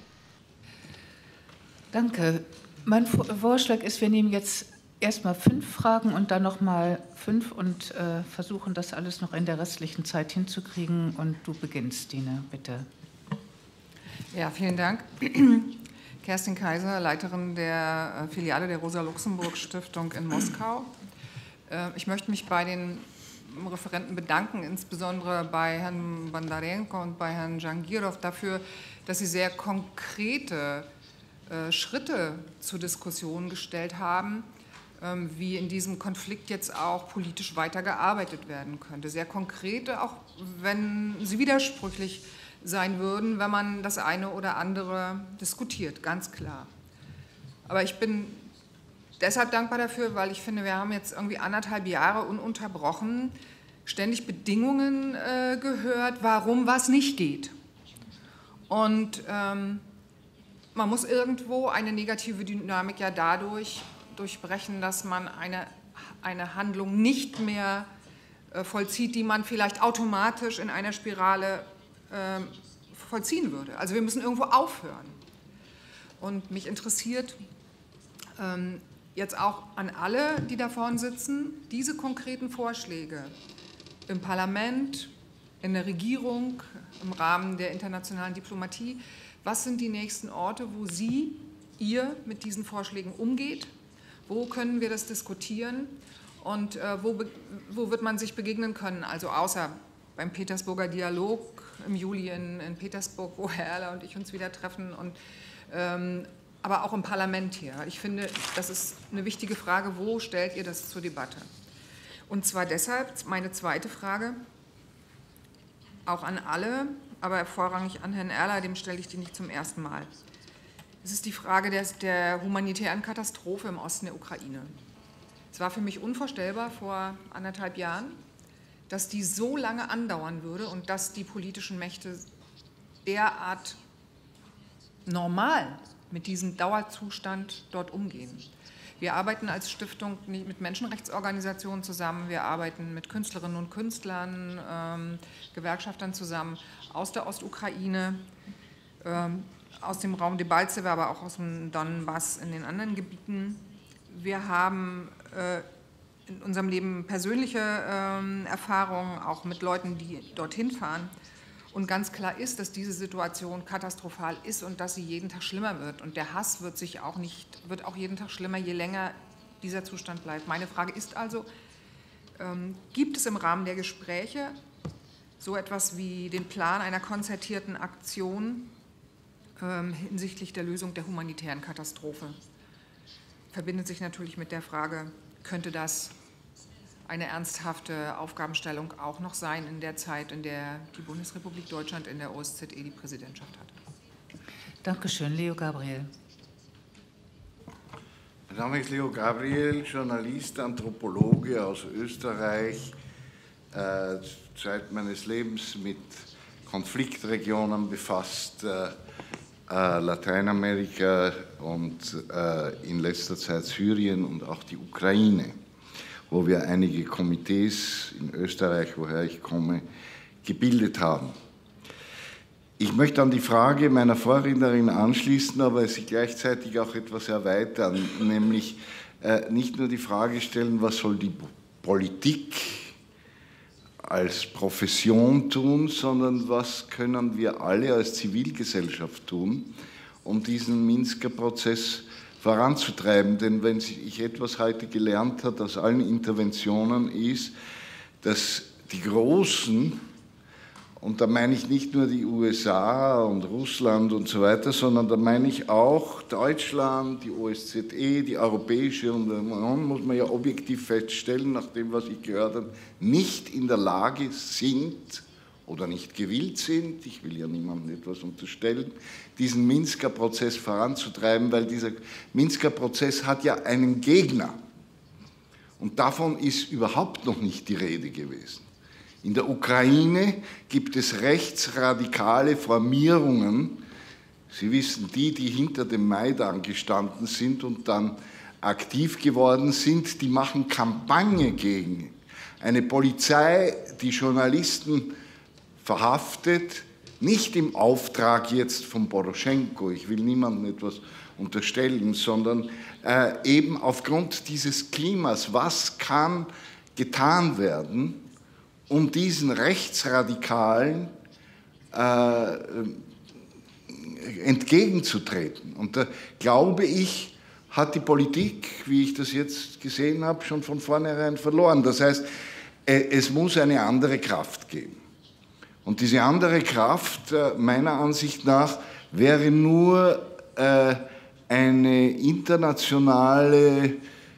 Danke. Mein Vorschlag ist, wir nehmen jetzt erstmal fünf Fragen und dann nochmal fünf und äh, versuchen, das alles noch in der restlichen Zeit hinzukriegen. Und du beginnst, Dina, bitte. Ja, vielen Dank. Kerstin Kaiser, Leiterin der Filiale der Rosa-Luxemburg-Stiftung in Moskau. Äh, ich möchte mich bei den Referenten bedanken, insbesondere bei Herrn Bondarenko und bei Herrn Jangirov dafür, dass sie sehr konkrete äh, Schritte zur Diskussion gestellt haben, wie in diesem Konflikt jetzt auch politisch weitergearbeitet werden könnte. Sehr konkrete, auch wenn sie widersprüchlich sein würden, wenn man das eine oder andere diskutiert, ganz klar. Aber ich bin deshalb dankbar dafür, weil ich finde, wir haben jetzt irgendwie anderthalb Jahre ununterbrochen ständig Bedingungen äh, gehört, warum was nicht geht. Und ähm, man muss irgendwo eine negative Dynamik ja dadurch durchbrechen, dass man eine, eine Handlung nicht mehr äh, vollzieht, die man vielleicht automatisch in einer Spirale äh, vollziehen würde. Also wir müssen irgendwo aufhören. Und mich interessiert ähm, jetzt auch an alle, die da vorne sitzen, diese konkreten Vorschläge im Parlament, in der Regierung, im Rahmen der internationalen Diplomatie. Was sind die nächsten Orte, wo Sie, ihr mit diesen Vorschlägen umgeht? Wo können wir das diskutieren und äh, wo, wo wird man sich begegnen können? Also außer beim Petersburger Dialog im Juli in, in Petersburg, wo Herr Erler und ich uns wieder treffen, und, ähm, aber auch im Parlament hier. Ich finde, das ist eine wichtige Frage. Wo stellt ihr das zur Debatte? Und zwar deshalb, meine zweite Frage, auch an alle, aber vorrangig an Herrn Erler, dem stelle ich die nicht zum ersten Mal. Es ist die Frage der, der humanitären Katastrophe im Osten der Ukraine. Es war für mich unvorstellbar vor anderthalb Jahren, dass die so lange andauern würde und dass die politischen Mächte derart normal mit diesem Dauerzustand dort umgehen. Wir arbeiten als Stiftung mit Menschenrechtsorganisationen zusammen, wir arbeiten mit Künstlerinnen und Künstlern, ähm, Gewerkschaftern zusammen aus der Ostukraine, ähm, aus dem Raum Debaltseve, aber auch aus dem Donbass in den anderen Gebieten. Wir haben äh, in unserem Leben persönliche äh, Erfahrungen, auch mit Leuten, die dorthin fahren. Und ganz klar ist, dass diese Situation katastrophal ist und dass sie jeden Tag schlimmer wird. Und der Hass wird sich auch nicht, wird auch jeden Tag schlimmer, je länger dieser Zustand bleibt. Meine Frage ist also, ähm, gibt es im Rahmen der Gespräche so etwas wie den Plan einer konzertierten Aktion hinsichtlich der Lösung der humanitären Katastrophe? Verbindet sich natürlich mit der Frage, könnte das eine ernsthafte Aufgabenstellung auch noch sein in der Zeit, in der die Bundesrepublik Deutschland in der O S Z E die Präsidentschaft hat? Dankeschön. Leo Gabriel. Mein Name ist Leo Gabriel, Journalist, Anthropologe aus Österreich, äh, Zeit meines Lebens mit Konfliktregionen befasst, äh, Lateinamerika und äh, in letzter Zeit Syrien und auch die Ukraine, wo wir einige Komitees in Österreich, woher ich komme, gebildet haben. Ich möchte an die Frage meiner Vorrednerin anschließen, aber sie gleichzeitig auch etwas erweitern, nämlich äh, nicht nur die Frage stellen, was soll die Politik als Profession tun, sondern was können wir alle als Zivilgesellschaft tun, um diesen Minsker Prozess voranzutreiben. Denn wenn ich etwas heute gelernt habe aus allen Interventionen ist, dass die großen Und da meine ich nicht nur die U S A und Russland und so weiter, sondern da meine ich auch Deutschland, die O S Z E, die Europäische Union, muss man ja objektiv feststellen, nach dem, was ich gehört habe, nicht in der Lage sind oder nicht gewillt sind, ich will ja niemandem etwas unterstellen, diesen Minsker Prozess voranzutreiben, weil dieser Minsker Prozess hat ja einen Gegner. Und davon ist überhaupt noch nicht die Rede gewesen. In der Ukraine gibt es rechtsradikale Formierungen, Sie wissen, die, die hinter dem Maidan gestanden sind und dann aktiv geworden sind, die machen Kampagne gegen eine Polizei, die Journalisten verhaftet, nicht im Auftrag jetzt von Poroschenko, ich will niemandem etwas unterstellen, sondern äh, eben aufgrund dieses Klimas, was kann getan werden, um diesen Rechtsradikalen äh, entgegenzutreten. Und da glaube ich, hat die Politik, wie ich das jetzt gesehen habe, schon von vornherein verloren. Das heißt, es muss eine andere Kraft geben. Und diese andere Kraft, meiner Ansicht nach, wäre nur eine internationale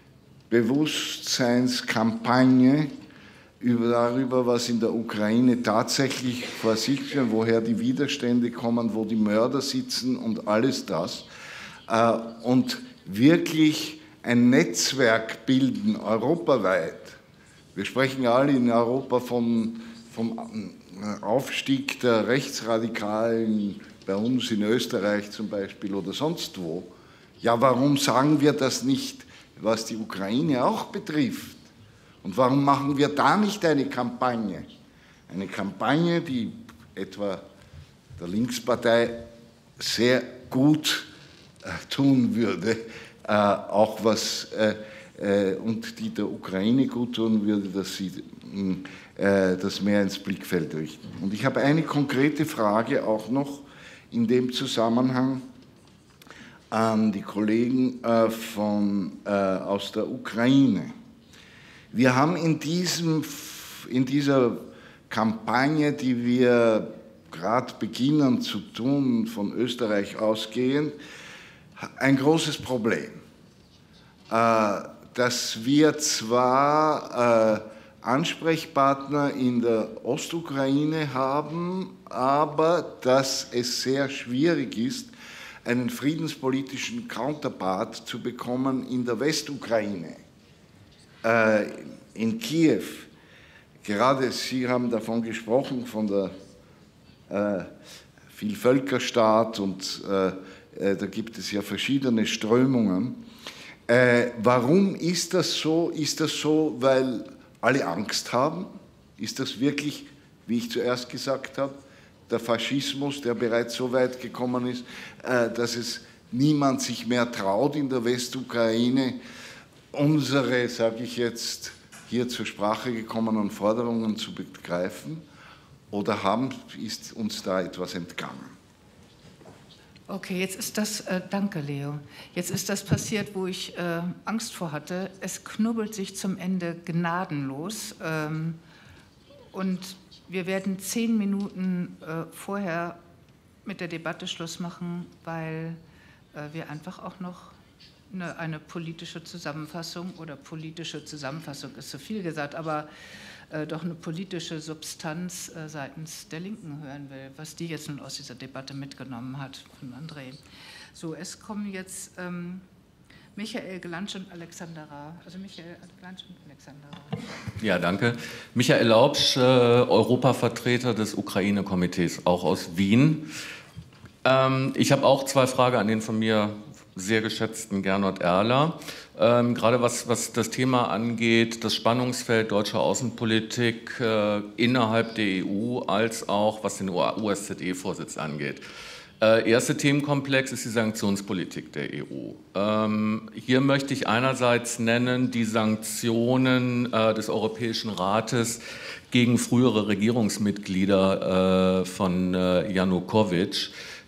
Bewusstseinskampagne über darüber, was in der Ukraine tatsächlich vor sich geht, woher die Widerstände kommen, wo die Mörder sitzen und alles das. Und wirklich ein Netzwerk bilden, europaweit. Wir sprechen ja alle in Europa vom, vom Aufstieg der Rechtsradikalen, bei uns in Österreich zum Beispiel oder sonst wo. Ja, warum sagen wir das nicht, was die Ukraine auch betrifft? Und warum machen wir da nicht eine Kampagne? Eine Kampagne, die etwa der Linkspartei sehr gut äh, tun würde, äh, auch was, äh, äh, und die der Ukraine gut tun würde, dass sie äh, das mehr ins Blickfeld richten. Und ich habe eine konkrete Frage auch noch in dem Zusammenhang an die Kollegen äh, von, äh, aus der Ukraine. Wir haben in, diesem, in dieser Kampagne, die wir gerade beginnen zu tun, von Österreich ausgehend, ein großes Problem, dass wir zwar Ansprechpartner in der Ostukraine haben, aber dass es sehr schwierig ist, einen friedenspolitischen Counterpart zu bekommen in der Westukraine. In Kiew, gerade Sie haben davon gesprochen, von der äh, Vielvölkerstaat und äh, äh, da gibt es ja verschiedene Strömungen. Äh, warum ist das so? Ist das so, weil alle Angst haben? Ist das wirklich, wie ich zuerst gesagt habe, der Faschismus, der bereits so weit gekommen ist, äh, dass es niemand sich mehr traut in der Westukraine, unsere, sage ich jetzt, hier zur Sprache gekommenen Forderungen zu begreifen, oder haben, ist uns da etwas entgangen? Okay, jetzt ist das, äh, danke Leo, jetzt ist das passiert, wo ich äh, Angst vor hatte. Es knubbelt sich zum Ende gnadenlos ähm, und wir werden zehn Minuten äh, vorher mit der Debatte Schluss machen, weil äh, wir einfach auch noch Eine, eine politische Zusammenfassung, oder politische Zusammenfassung ist zu viel gesagt, aber äh, doch eine politische Substanz äh, seitens der Linken hören will, was die jetzt nun aus dieser Debatte mitgenommen hat von André. So, es kommen jetzt ähm, Michael Glantsch und Alexander Ra. Also Michael Glantsch und Alexander Ra. Ja, danke. Michael Laubsch, äh, Europavertreter des Ukraine-Komitees, auch aus Wien. Ähm, ich habe auch zwei Fragen an den von mir sehr geschätzten Gernot Erler. Ähm, gerade was, was das Thema angeht, das Spannungsfeld deutscher Außenpolitik äh, innerhalb der E U, als auch was den O S Z E-Vorsitz angeht. Äh, erster Themenkomplex ist die Sanktionspolitik der E U. Ähm, hier möchte ich einerseits nennen die Sanktionen äh, des Europäischen Rates gegen frühere Regierungsmitglieder äh, von äh, Janukowitsch,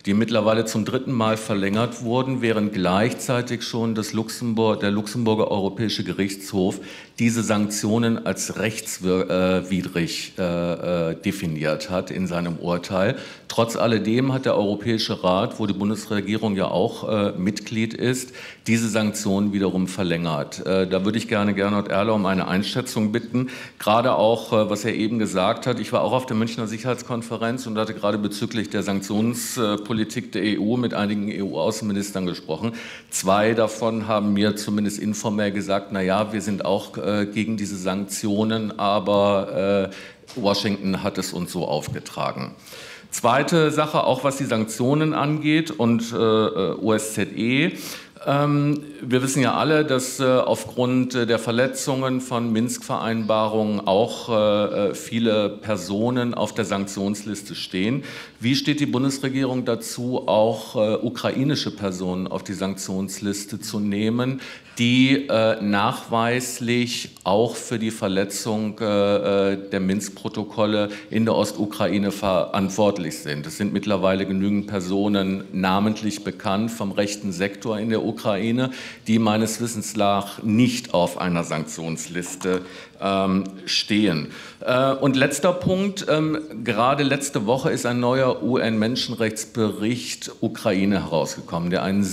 die mittlerweile zum dritten Mal verlängert wurden, während gleichzeitig schon das Luxemburg, der Luxemburger Europäische Gerichtshof diese Sanktionen als rechtswidrig äh, äh, definiert hat in seinem Urteil. Trotz alledem hat der Europäische Rat, wo die Bundesregierung ja auch äh, Mitglied ist, diese Sanktionen wiederum verlängert. Äh, da würde ich gerne Gernot Erler um eine Einschätzung bitten, gerade auch, äh, was er eben gesagt hat. Ich war auch auf der Münchner Sicherheitskonferenz und hatte gerade bezüglich der Sanktionspolitik der E U mit einigen E U-Außenministern gesprochen. Zwei davon haben mir zumindest informell gesagt, na ja, wir sind auch äh, gegen diese Sanktionen, aber äh, Washington hat es uns so aufgetragen. Zweite Sache, auch was die Sanktionen angeht und äh, O S Z E. Ähm, wir wissen ja alle, dass äh, aufgrund äh, der Verletzungen von Minsk-Vereinbarungen auch äh, viele Personen auf der Sanktionsliste stehen. Wie steht die Bundesregierung dazu, auch äh, ukrainische Personen auf die Sanktionsliste zu nehmen, die äh, nachweislich auch für die Verletzung äh, der Minsk-Protokolle in der Ostukraine verantwortlich sind? Es sind mittlerweile genügend Personen namentlich bekannt vom rechten Sektor in der Ukraine, die meines Wissens nach nicht auf einer Sanktionsliste ähm, stehen. Äh, und letzter Punkt, ähm, gerade letzte Woche ist ein neuer U N-Menschenrechtsbericht Ukraine herausgekommen, der ein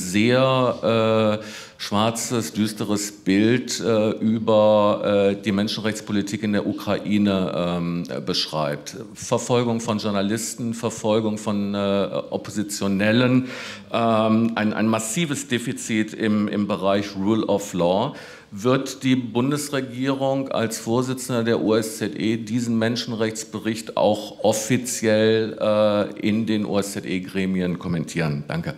sehr äh, schwarzes, düsteres Bild äh, über äh, die Menschenrechtspolitik in der Ukraine ähm, beschreibt. Verfolgung von Journalisten, Verfolgung von äh, Oppositionellen, ähm, ein, ein massives Defizit im, im Bereich Rule of Law. Wird die Bundesregierung als Vorsitzender der O S Z E diesen Menschenrechtsbericht auch offiziell äh, in den O S Z E-Gremien kommentieren? Danke.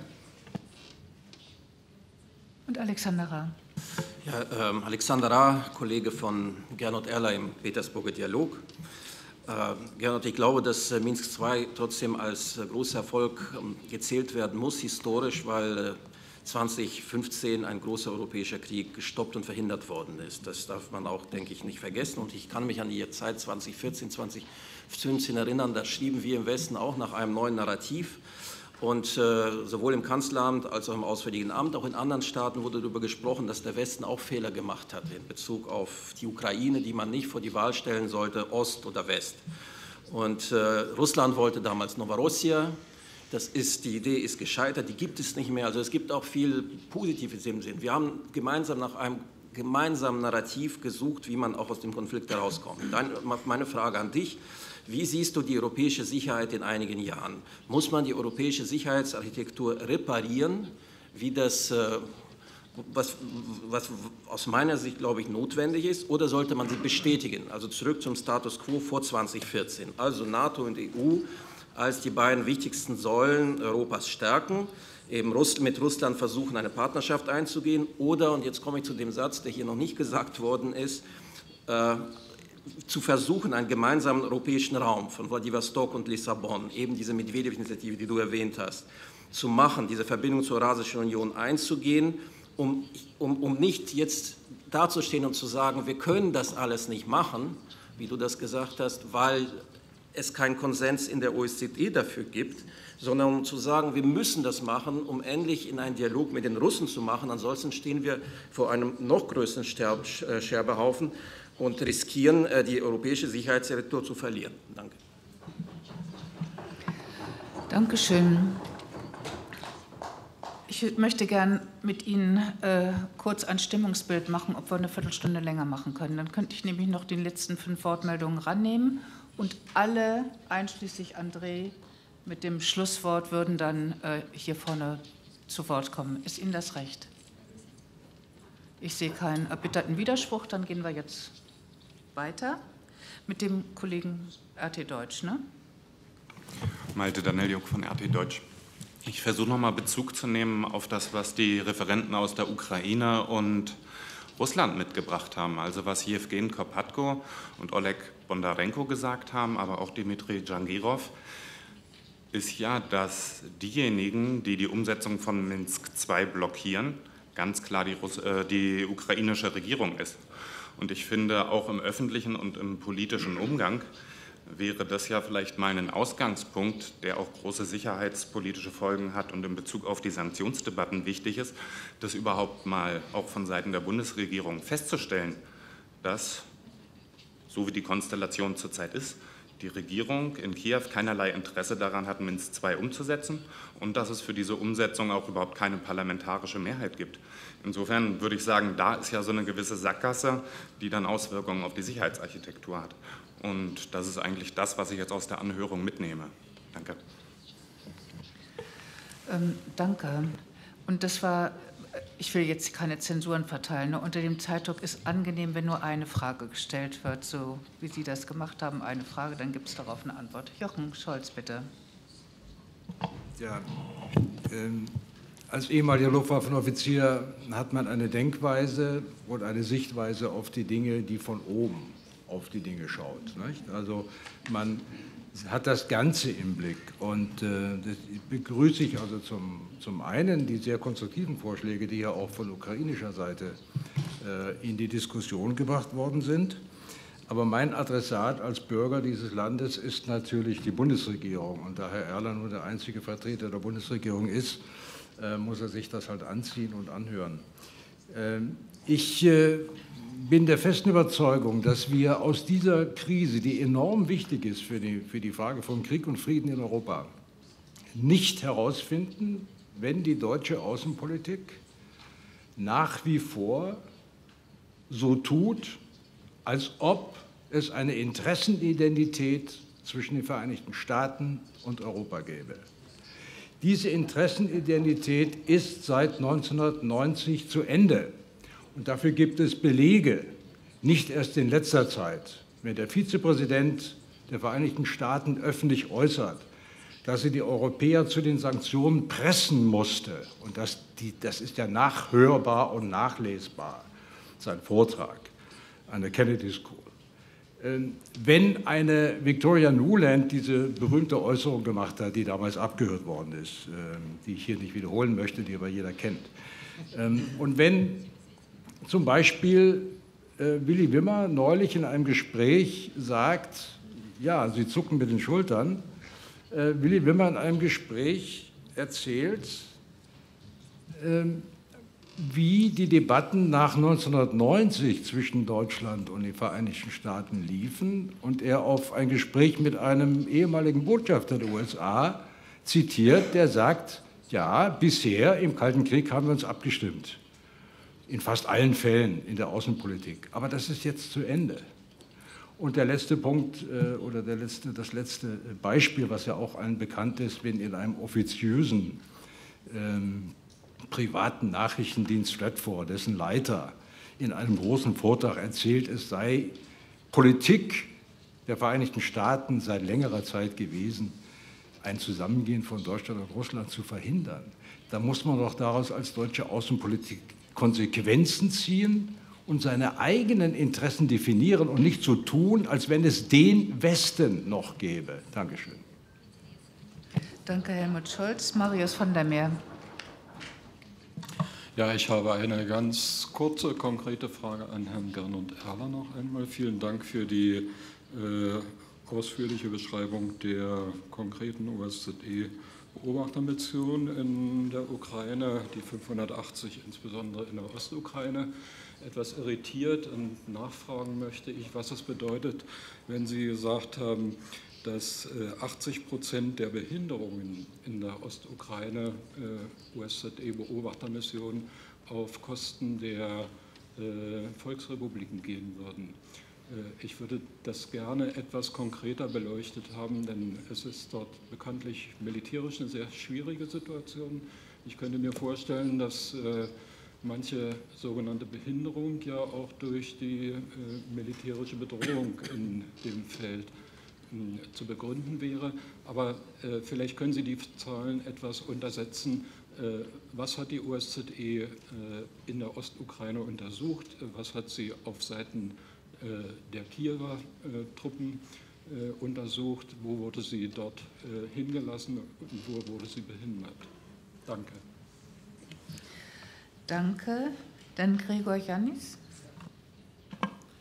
Und Alexander Ra. Ja, ähm, Alexander Ra, Kollege von Gernot Erler im Petersburger Dialog. Äh, Gernot, ich glaube, dass äh, Minsk zwei trotzdem als äh, großer Erfolg äh, gezählt werden muss, historisch, weil äh, zweitausendfünfzehn ein großer europäischer Krieg gestoppt und verhindert worden ist. Das darf man auch, denke ich, nicht vergessen. Und ich kann mich an die Zeit zweitausendvierzehn, zweitausendfünfzehn erinnern, da schrieben wir im Westen auch nach einem neuen Narrativ. Und äh, sowohl im Kanzleramt als auch im Auswärtigen Amt, auch in anderen Staaten wurde darüber gesprochen, dass der Westen auch Fehler gemacht hat in Bezug auf die Ukraine, die man nicht vor die Wahl stellen sollte, Ost oder West. Und äh, Russland wollte damals Novorossiya. Das ist, die Idee ist gescheitert, die gibt es nicht mehr. Also es gibt auch viel Positives im Sinn. Wir haben gemeinsam nach einem gemeinsamen Narrativ gesucht, wie man auch aus dem Konflikt herauskommt. Dann meine Frage an dich. Wie siehst du die europäische Sicherheit in einigen Jahren? Muss man die europäische Sicherheitsarchitektur reparieren, wie das, was, was aus meiner Sicht, glaube ich, notwendig ist, oder sollte man sie bestätigen? Also zurück zum Status quo vor zweitausendvierzehn. Also NATO und E U als die beiden wichtigsten Säulen Europas stärken, eben mit Russland versuchen, eine Partnerschaft einzugehen, oder, und jetzt komme ich zu dem Satz, der hier noch nicht gesagt worden ist, äh, zu versuchen, einen gemeinsamen europäischen Raum von Vladivostok und Lissabon, eben diese Medvedev-Initiative, die du erwähnt hast, zu machen, diese Verbindung zur Eurasischen Union einzugehen, um, um, um nicht jetzt dazustehen und zu sagen, wir können das alles nicht machen, wie du das gesagt hast, weil es keinen Konsens in der O S Z E dafür gibt, sondern um zu sagen, wir müssen das machen, um endlich in einen Dialog mit den Russen zu machen. Ansonsten stehen wir vor einem noch größeren Scherbehaufen und riskieren, die europäische Sicherheitsarchitektur zu verlieren. Danke. Dankeschön. Ich möchte gern mit Ihnen äh, kurz ein Stimmungsbild machen, ob wir eine Viertelstunde länger machen können. Dann könnte ich nämlich noch die letzten fünf Wortmeldungen rannehmen und alle, einschließlich André, mit dem Schlusswort würden dann äh, hier vorne zu Wort kommen. Ist Ihnen das recht? Ich sehe keinen erbitterten Widerspruch, dann gehen wir jetzt weiter mit dem Kollegen R T Deutsch. Ne? Malte Daneljuk von R T Deutsch. Ich versuche nochmal Bezug zu nehmen auf das, was die Referenten aus der Ukraine und Russland mitgebracht haben. Also was Jewgen Kopatko und Oleg Bondarenko gesagt haben, aber auch Dmitri Dschangirov, ist ja, dass diejenigen, die die Umsetzung von Minsk zwei blockieren, ganz klar die, Russ äh, die ukrainische Regierung ist. Und ich finde, auch im öffentlichen und im politischen Umgang wäre das ja vielleicht mal ein Ausgangspunkt, der auch große sicherheitspolitische Folgen hat und in Bezug auf die Sanktionsdebatten wichtig ist, das überhaupt mal auch von Seiten der Bundesregierung festzustellen, dass, so wie die Konstellation zurzeit ist, die Regierung in Kiew keinerlei Interesse daran hat, Minsk zwei umzusetzen und dass es für diese Umsetzung auch überhaupt keine parlamentarische Mehrheit gibt. Insofern würde ich sagen, da ist ja so eine gewisse Sackgasse, die dann Auswirkungen auf die Sicherheitsarchitektur hat. Und das ist eigentlich das, was ich jetzt aus der Anhörung mitnehme. Danke. Ähm, danke. Und das war, ich will jetzt keine Zensuren verteilen, ne? Unter dem Zeitdruck ist angenehm, wenn nur eine Frage gestellt wird, so wie Sie das gemacht haben, eine Frage, dann gibt es darauf eine Antwort. Jochen Scholz, bitte. Ja, ähm, als ehemaliger Luftwaffenoffizier hat man eine Denkweise und eine Sichtweise auf die Dinge, die von oben auf die Dinge schaut. Nicht? Also man hat das Ganze im Blick und äh, das begrüße ich also zum, zum einen die sehr konstruktiven Vorschläge, die ja auch von ukrainischer Seite äh, in die Diskussion gebracht worden sind. Aber mein Adressat als Bürger dieses Landes ist natürlich die Bundesregierung. Und da Herr Erler nur der einzige Vertreter der Bundesregierung ist, äh, muss er sich das halt anziehen und anhören. Ähm, ich äh, bin der festen Überzeugung, dass wir aus dieser Krise, die enorm wichtig ist für die, für die Frage von Krieg und Frieden in Europa, nicht herausfinden, wenn die deutsche Außenpolitik nach wie vor so tut, als ob es eine Interessenidentität zwischen den Vereinigten Staaten und Europa gäbe. Diese Interessenidentität ist seit neunzehnhundertneunzig zu Ende. Und dafür gibt es Belege, nicht erst in letzter Zeit, wenn der Vizepräsident der Vereinigten Staaten öffentlich äußert, dass er die Europäer zu den Sanktionen pressen musste. Und das, die, das ist ja nachhörbar und nachlesbar, sein Vortrag an der Kennedy School. Wenn eine Victoria Nuland diese berühmte Äußerung gemacht hat, die damals abgehört worden ist, die ich hier nicht wiederholen möchte, die aber jeder kennt. Und wenn zum Beispiel äh, Willy Wimmer neulich in einem Gespräch sagt, ja, Sie zucken mit den Schultern, äh, Willy Wimmer in einem Gespräch erzählt, äh, wie die Debatten nach neunzehnhundertneunzig zwischen Deutschland und den Vereinigten Staaten liefen und er auf ein Gespräch mit einem ehemaligen Botschafter der U S A zitiert, der sagt, ja, bisher im Kalten Krieg haben wir uns abgestimmt. In fast allen Fällen in der Außenpolitik. Aber das ist jetzt zu Ende. Und der letzte Punkt äh, oder der letzte, das letzte Beispiel, was ja auch allen bekannt ist, wenn in einem offiziösen ähm, privaten Nachrichtendienst Stratfor, dessen Leiter in einem großen Vortrag erzählt, es sei Politik der Vereinigten Staaten seit längerer Zeit gewesen, ein Zusammengehen von Deutschland und Russland zu verhindern. Da muss man doch daraus als deutsche Außenpolitik Konsequenzen ziehen und seine eigenen Interessen definieren und nicht so tun, als wenn es den Westen noch gäbe. Dankeschön. Danke, Helmut Scholz. Marius von der Meer. Ja, ich habe eine ganz kurze, konkrete Frage an Herrn Gernot Erler noch einmal. Vielen Dank für die äh, ausführliche Beschreibung der konkreten O S Z E-Beobachtermission in der Ukraine, die fünfhundertachtzig insbesondere in der Ostukraine. Etwas irritiert und nachfragen möchte ich, was es bedeutet, wenn Sie gesagt haben, dass achtzig Prozent der Behinderungen in der Ostukraine O S Z E-Beobachtermission auf Kosten der Volksrepubliken gehen würden. Ich würde das gerne etwas konkreter beleuchtet haben, denn es ist dort bekanntlich militärisch eine sehr schwierige Situation. Ich könnte mir vorstellen, dass manche sogenannte Behinderung ja auch durch die militärische Bedrohung in dem Feld zu begründen wäre. Aber äh, vielleicht können Sie die Zahlen etwas untersetzen. Äh, was hat die O S Z E äh, in der Ostukraine untersucht? Was hat sie auf Seiten äh, der Kiewer äh, Truppen äh, untersucht? Wo wurde sie dort äh, hingelassen und wo wurde sie behindert? Danke. Danke. Dann Gregor Jannis.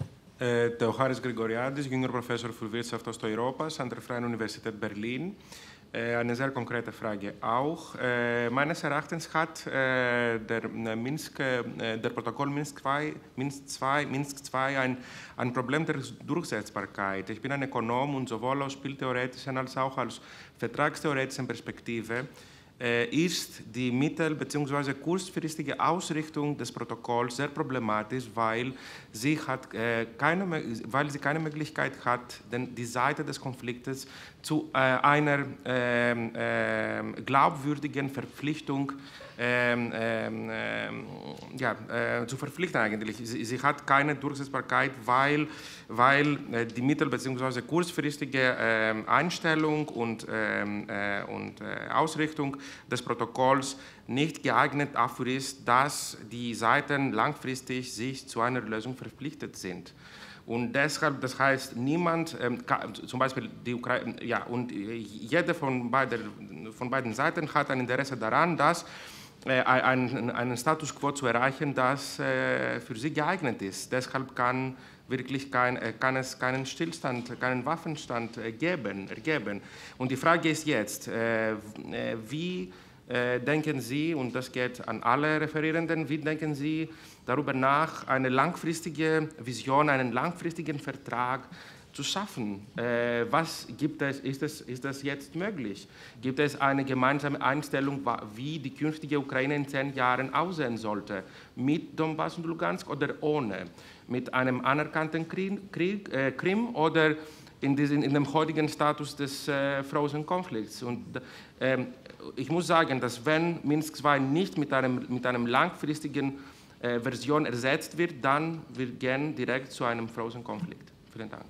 Äh, der Charis Grigoriadis, Junior Professor für Wirtschaft Osteuropas an der Freien Universität Berlin. Äh, eine sehr konkrete Frage auch. Äh, meines Erachtens hat äh, der, Minsk, äh, der Protokoll Minsk zwei, Minsk zwei, Minsk zwei ein, ein Problem der Durchsetzbarkeit. Ich bin ein Ökonom und sowohl aus spieltheoretischen als auch aus vertragstheoretischen Perspektive äh, ist die mittel- bzw. kurzfristige Ausrichtung des Protokolls sehr problematisch, weil sie, hat, äh, keine, weil sie keine Möglichkeit hat, den, die Seite des Konfliktes zu äh, einer äh, äh, glaubwürdigen Verpflichtung ähm, äh, ja, äh, zu verpflichten eigentlich. Sie, sie hat keine Durchsetzbarkeit, weil, weil äh, die mittel- bzw. kurzfristige äh, Einstellung und, äh, und äh, Ausrichtung des Protokolls nicht geeignet dafür ist, dass die Seiten langfristig sich zu einer Lösung verpflichtet sind. Und deshalb, das heißt, niemand, ähm, kann, zum Beispiel die Ukraine, ja, und jede von, beider, von beiden Seiten hat ein Interesse daran, dass äh, einen, einen Status quo zu erreichen, das äh, für sie geeignet ist. Deshalb kann wirklich kein, äh, kann es keinen Stillstand, keinen Waffenstand äh, geben, ergeben. Und die Frage ist jetzt, äh, äh, wie äh, denken Sie, und das geht an alle Referierenden, wie denken Sie darüber nach, eine langfristige Vision, einen langfristigen Vertrag zu schaffen? Äh, was gibt es, ist, es, ist das jetzt möglich? Gibt es eine gemeinsame Einstellung, wie die künftige Ukraine in zehn Jahren aussehen sollte? Mit Donbass und Lugansk oder ohne? Mit einem anerkannten Krieg, Krieg, äh, Krim oder in, diesen, in dem heutigen Status des äh, Frozen Konflikts? Und äh, ich muss sagen, dass wenn Minsk zwei nicht mit einem, mit einem langfristigen äh, Version ersetzt wird, dann wir gehen direkt zu einem Frozen Konflikt. Vielen Dank.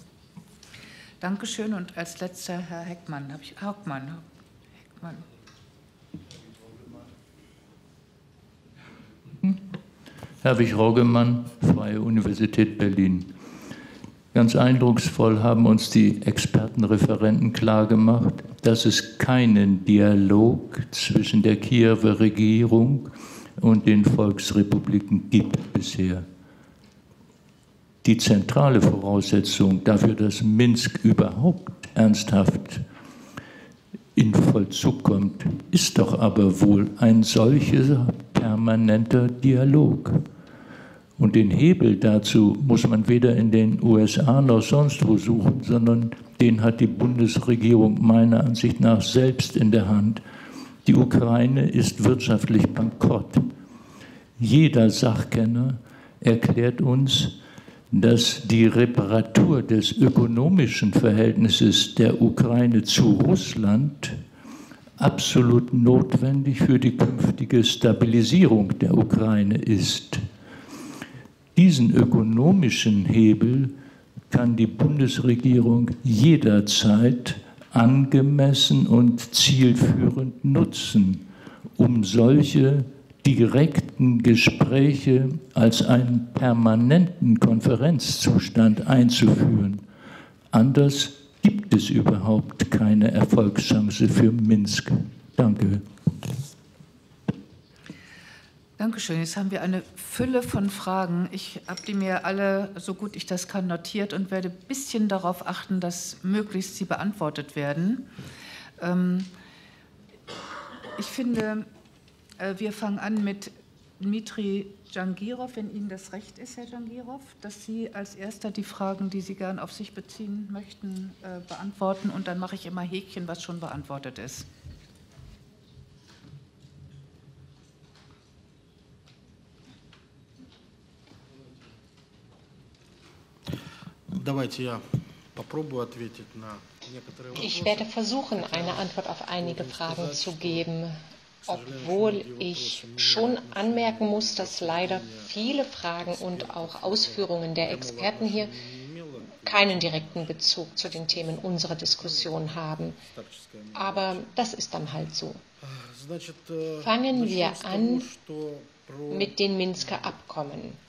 Dankeschön. Und als letzter Herr Heckmann. Habe ich Hauptmann. Heckmann. Herwig Roggemann, Freie Universität Berlin. Ganz eindrucksvoll haben uns die Expertenreferenten klargemacht, dass es keinen Dialog zwischen der Kiewer Regierung und den Volksrepubliken gibt bisher. Die zentrale Voraussetzung dafür, dass Minsk überhaupt ernsthaft in Vollzug kommt, ist doch aber wohl ein solcher permanenter Dialog. Und den Hebel dazu muss man weder in den U S A noch sonst wo suchen, sondern den hat die Bundesregierung meiner Ansicht nach selbst in der Hand. Die Ukraine ist wirtschaftlich bankrott. Jeder Sachkenner erklärt uns, dass die Reparatur des ökonomischen Verhältnisses der Ukraine zu Russland absolut notwendig für die künftige Stabilisierung der Ukraine ist. Diesen ökonomischen Hebel kann die Bundesregierung jederzeit angemessen und zielführend nutzen, um solche direkten Gespräche als einen permanenten Konferenzzustand einzuführen. Anders gibt es überhaupt keine Erfolgschance für Minsk. Danke. Dankeschön. Jetzt haben wir eine Fülle von Fragen. Ich habe die mir alle, so gut ich das kann, notiert und werde ein bisschen darauf achten, dass möglichst sie beantwortet werden. Ich finde, wir fangen an mit Dmitri Jangirov, wenn Ihnen das recht ist, Herr Jangirov, dass Sie als Erster die Fragen, die Sie gern auf sich beziehen möchten, beantworten. Und dann mache ich immer Häkchen, was schon beantwortet ist. Ich werde versuchen, eine Antwort auf einige Fragen zu geben, obwohl ich schon anmerken muss, dass leider viele Fragen und auch Ausführungen der Experten hier keinen direkten Bezug zu den Themen unserer Diskussion haben. Aber das ist dann halt so. Fangen wir an mit den Minsker Abkommen.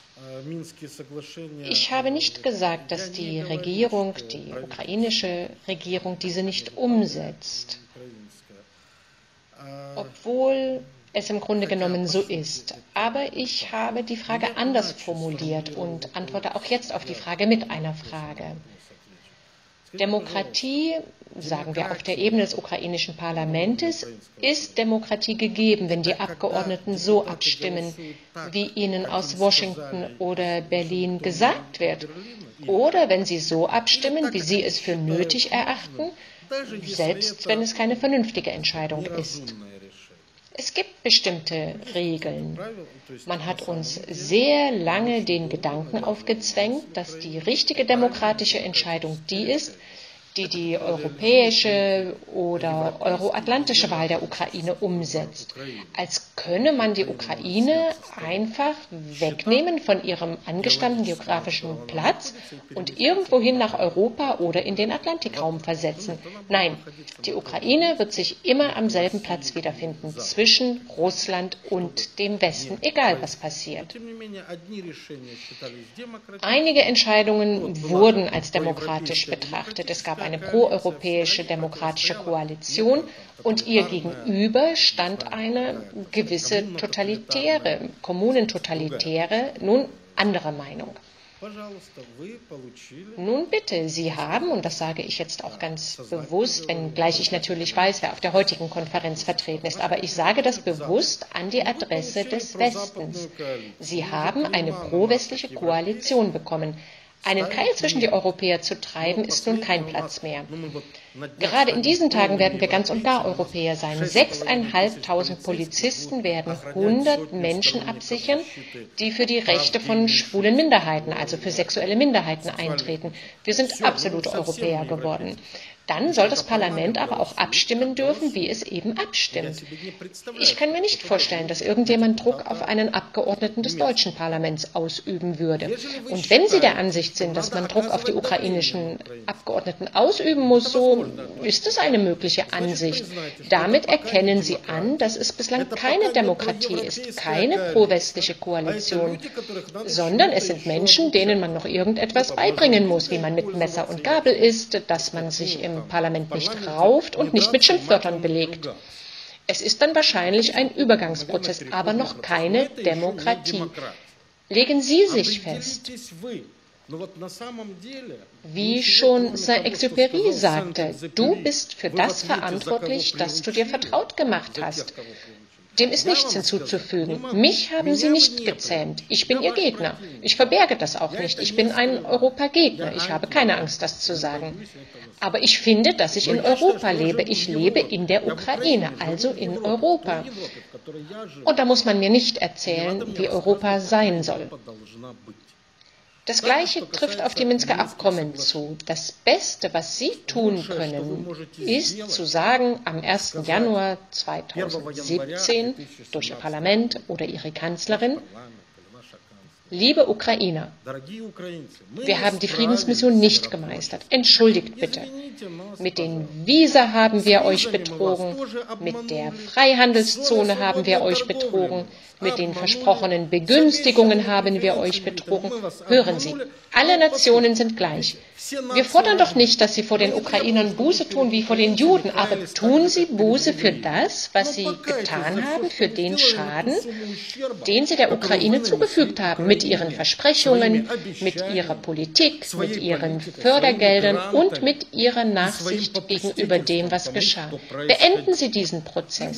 Ich habe nicht gesagt, dass die Regierung, die ukrainische Regierung, diese nicht umsetzt. Obwohl es im Grunde genommen so ist. Aber ich habe die Frage anders formuliert und antworte auch jetzt auf die Frage mit einer Frage. Demokratie, sagen wir auf der Ebene des ukrainischen Parlaments, ist Demokratie gegeben, wenn die Abgeordneten so abstimmen, wie ihnen aus Washington oder Berlin gesagt wird, oder wenn sie so abstimmen, wie sie es für nötig erachten, selbst wenn es keine vernünftige Entscheidung ist. Es gibt bestimmte Regeln. Man hat uns sehr lange den Gedanken aufgezwängt, dass die richtige demokratische Entscheidung die ist, die die europäische oder euroatlantische Wahl der Ukraine umsetzt. Als könne man die Ukraine einfach wegnehmen von ihrem angestammten geografischen Platz und irgendwohin nach Europa oder in den Atlantikraum versetzen. Nein, die Ukraine wird sich immer am selben Platz wiederfinden, zwischen Russland und dem Westen, egal was passiert. Einige Entscheidungen wurden als demokratisch betrachtet. Es gab eine proeuropäische demokratische Koalition und ihr gegenüber stand eine gewisse totalitäre, kommunentotalitäre, nun andere Meinung. Nun bitte, Sie haben, und das sage ich jetzt auch ganz bewusst, wenngleich ich natürlich weiß, wer auf der heutigen Konferenz vertreten ist, aber ich sage das bewusst an die Adresse des Westens. Sie haben eine pro-westliche Koalition bekommen. Einen Keil zwischen die Europäer zu treiben, ist nun kein Platz mehr. Gerade in diesen Tagen werden wir ganz und gar Europäer sein. Sechseinhalbtausend Polizisten werden hundert Menschen absichern, die für die Rechte von schwulen Minderheiten, also für sexuelle Minderheiten eintreten. Wir sind absolute Europäer geworden. Dann soll das Parlament aber auch abstimmen dürfen, wie es eben abstimmt. Ich kann mir nicht vorstellen, dass irgendjemand Druck auf einen Abgeordneten des deutschen Parlaments ausüben würde. Und wenn Sie der Ansicht sind, dass man Druck auf die ukrainischen Abgeordneten ausüben muss, so ist es eine mögliche Ansicht. Damit erkennen Sie an, dass es bislang keine Demokratie ist, keine pro-westliche Koalition, sondern es sind Menschen, denen man noch irgendetwas beibringen muss, wie man mit Messer und Gabel isst, dass man sich im im Parlament nicht rauft und nicht mit Schimpfwörtern belegt. Es ist dann wahrscheinlich ein Übergangsprozess, aber noch keine Demokratie. Legen Sie sich fest, wie schon Saint-Exupéry sagte, du bist für das verantwortlich, das du dir vertraut gemacht hast. Dem ist nichts hinzuzufügen. Mich haben Sie nicht gezähmt. Ich bin Ihr Gegner. Ich verberge das auch nicht. Ich bin ein Europagegner. Ich habe keine Angst, das zu sagen. Aber ich finde, dass ich in Europa lebe. Ich lebe in der Ukraine, also in Europa. Und da muss man mir nicht erzählen, wie Europa sein soll. Das Gleiche trifft auf die Minsker Abkommen zu. Das Beste, was Sie tun können, ist zu sagen, am ersten Januar zweitausendsiebzehn durch Ihr Parlament oder Ihre Kanzlerin, liebe Ukrainer, wir haben die Friedensmission nicht gemeistert. Entschuldigt bitte. Mit den Visa haben wir euch betrogen, mit der Freihandelszone haben wir euch betrogen, mit den versprochenen Begünstigungen haben wir euch betrogen. Hören Sie, alle Nationen sind gleich. Wir fordern doch nicht, dass Sie vor den Ukrainern Buße tun wie vor den Juden, aber tun Sie Buße für das, was Sie getan haben, für den Schaden, den Sie der Ukraine zugefügt haben, mit Ihren Versprechungen, mit Ihrer Politik, mit Ihren Fördergeldern und mit Ihrer Nachsicht gegenüber dem, was geschah. Beenden Sie diesen Prozess.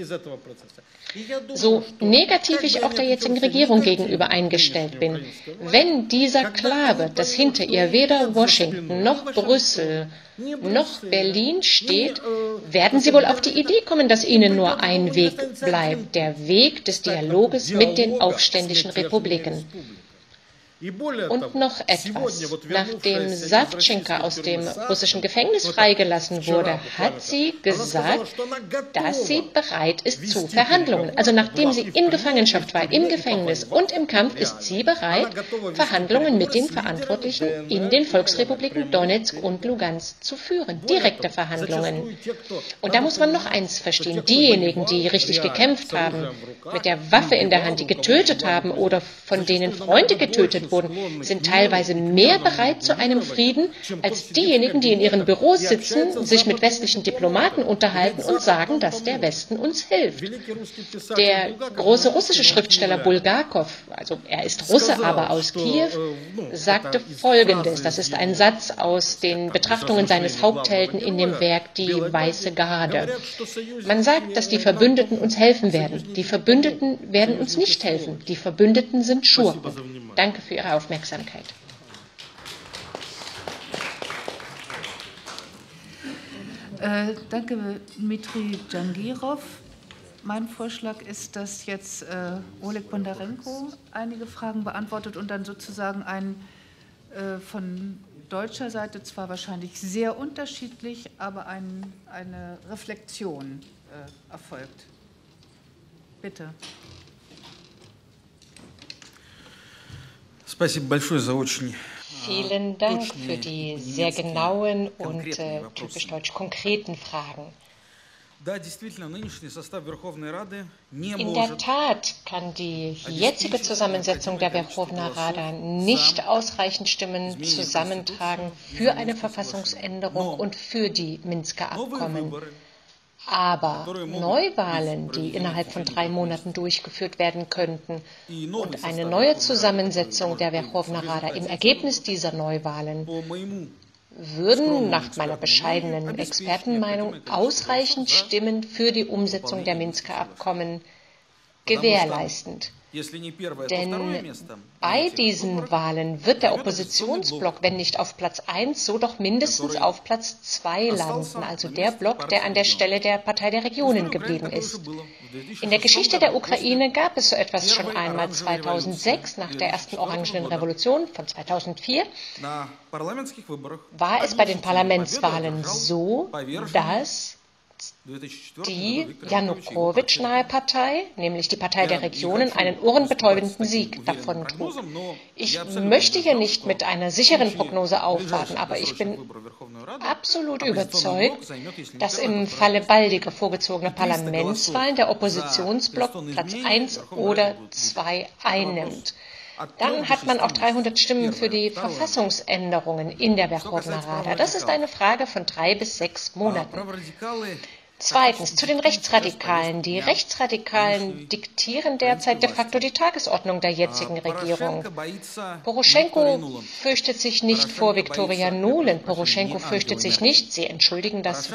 So negativ ich auch der jetzigen Regierung gegenüber eingestellt bin, wenn dieser klar wird, dass hinter ihr weder Washington noch Brüssel noch Berlin steht, werden Sie wohl auf die Idee kommen, dass Ihnen nur ein Weg bleibt, der Weg des Dialoges mit den aufständischen Republiken. Und noch etwas. Nachdem Savchenko aus dem russischen Gefängnis freigelassen wurde, hat sie gesagt, dass sie bereit ist zu Verhandlungen. Also nachdem sie in Gefangenschaft war, im Gefängnis und im Kampf, ist sie bereit, Verhandlungen mit den Verantwortlichen in den Volksrepubliken Donetsk und Lugansk zu führen. Direkte Verhandlungen. Und da muss man noch eins verstehen. Diejenigen, die richtig gekämpft haben, mit der Waffe in der Hand, die getötet haben oder von denen Freunde getötet wurden, Boden, sind teilweise mehr bereit zu einem Frieden als diejenigen, die in ihren Büros sitzen, sich mit westlichen Diplomaten unterhalten und sagen, dass der Westen uns hilft. Der große russische Schriftsteller Bulgakov, also er ist Russe, aber aus Kiew, sagte Folgendes. Das ist ein Satz aus den Betrachtungen seines Haupthelden in dem Werk Die Weiße Garde. Man sagt, dass die Verbündeten uns helfen werden. Die Verbündeten werden uns nicht helfen. Die Verbündeten sind Schurken. Danke für Ihre Aufmerksamkeit. Äh, danke, Dmitri Jangirov. Mein Vorschlag ist, dass jetzt äh, Oleg Bondarenko einige Fragen beantwortet und dann sozusagen ein äh, von deutscher Seite zwar wahrscheinlich sehr unterschiedlich, aber ein, eine Reflexion äh, erfolgt. Bitte. Vielen Dank für die sehr genauen und äh, typisch deutsch konkreten Fragen. In der Tat kann die jetzige Zusammensetzung der Верховная Rada nicht ausreichend Stimmen zusammentragen für eine Verfassungsänderung und für die Minsker Abkommen. Aber Neuwahlen, die innerhalb von drei Monaten durchgeführt werden könnten und eine neue Zusammensetzung der Верховная Rada im Ergebnis dieser Neuwahlen würden nach meiner bescheidenen Expertenmeinung ausreichend Stimmen für die Umsetzung der Minsker Abkommen gewährleisten. Denn bei diesen Wahlen wird der Oppositionsblock, wenn nicht auf Platz eins, so doch mindestens auf Platz zwei landen, also der Block, der an der Stelle der Partei der Regionen geblieben ist. In der Geschichte der Ukraine gab es so etwas schon einmal zweitausendsechs, nach der ersten Orangenen Revolution von zweitausendvier, war es bei den Parlamentswahlen so, dass die Janukowitsch-nahe Partei, nämlich die Partei der Regionen, einen ohrenbetäubenden Sieg davontrug. Ich möchte hier nicht mit einer sicheren Prognose aufwarten, aber ich bin absolut überzeugt, dass im Falle baldiger vorgezogener Parlamentswahlen der Oppositionsblock Platz eins oder zwei einnimmt. Dann hat man auch dreihundert Stimmen für die Verfassungsänderungen in der Верховная Rada. Das ist eine Frage von drei bis sechs Monaten. Zweitens, zu den Rechtsradikalen. Die Rechtsradikalen diktieren derzeit de facto die Tagesordnung der jetzigen Regierung. Poroschenko fürchtet sich nicht vor Viktoria Nuland. Poroschenko fürchtet sich nicht, Sie entschuldigen das,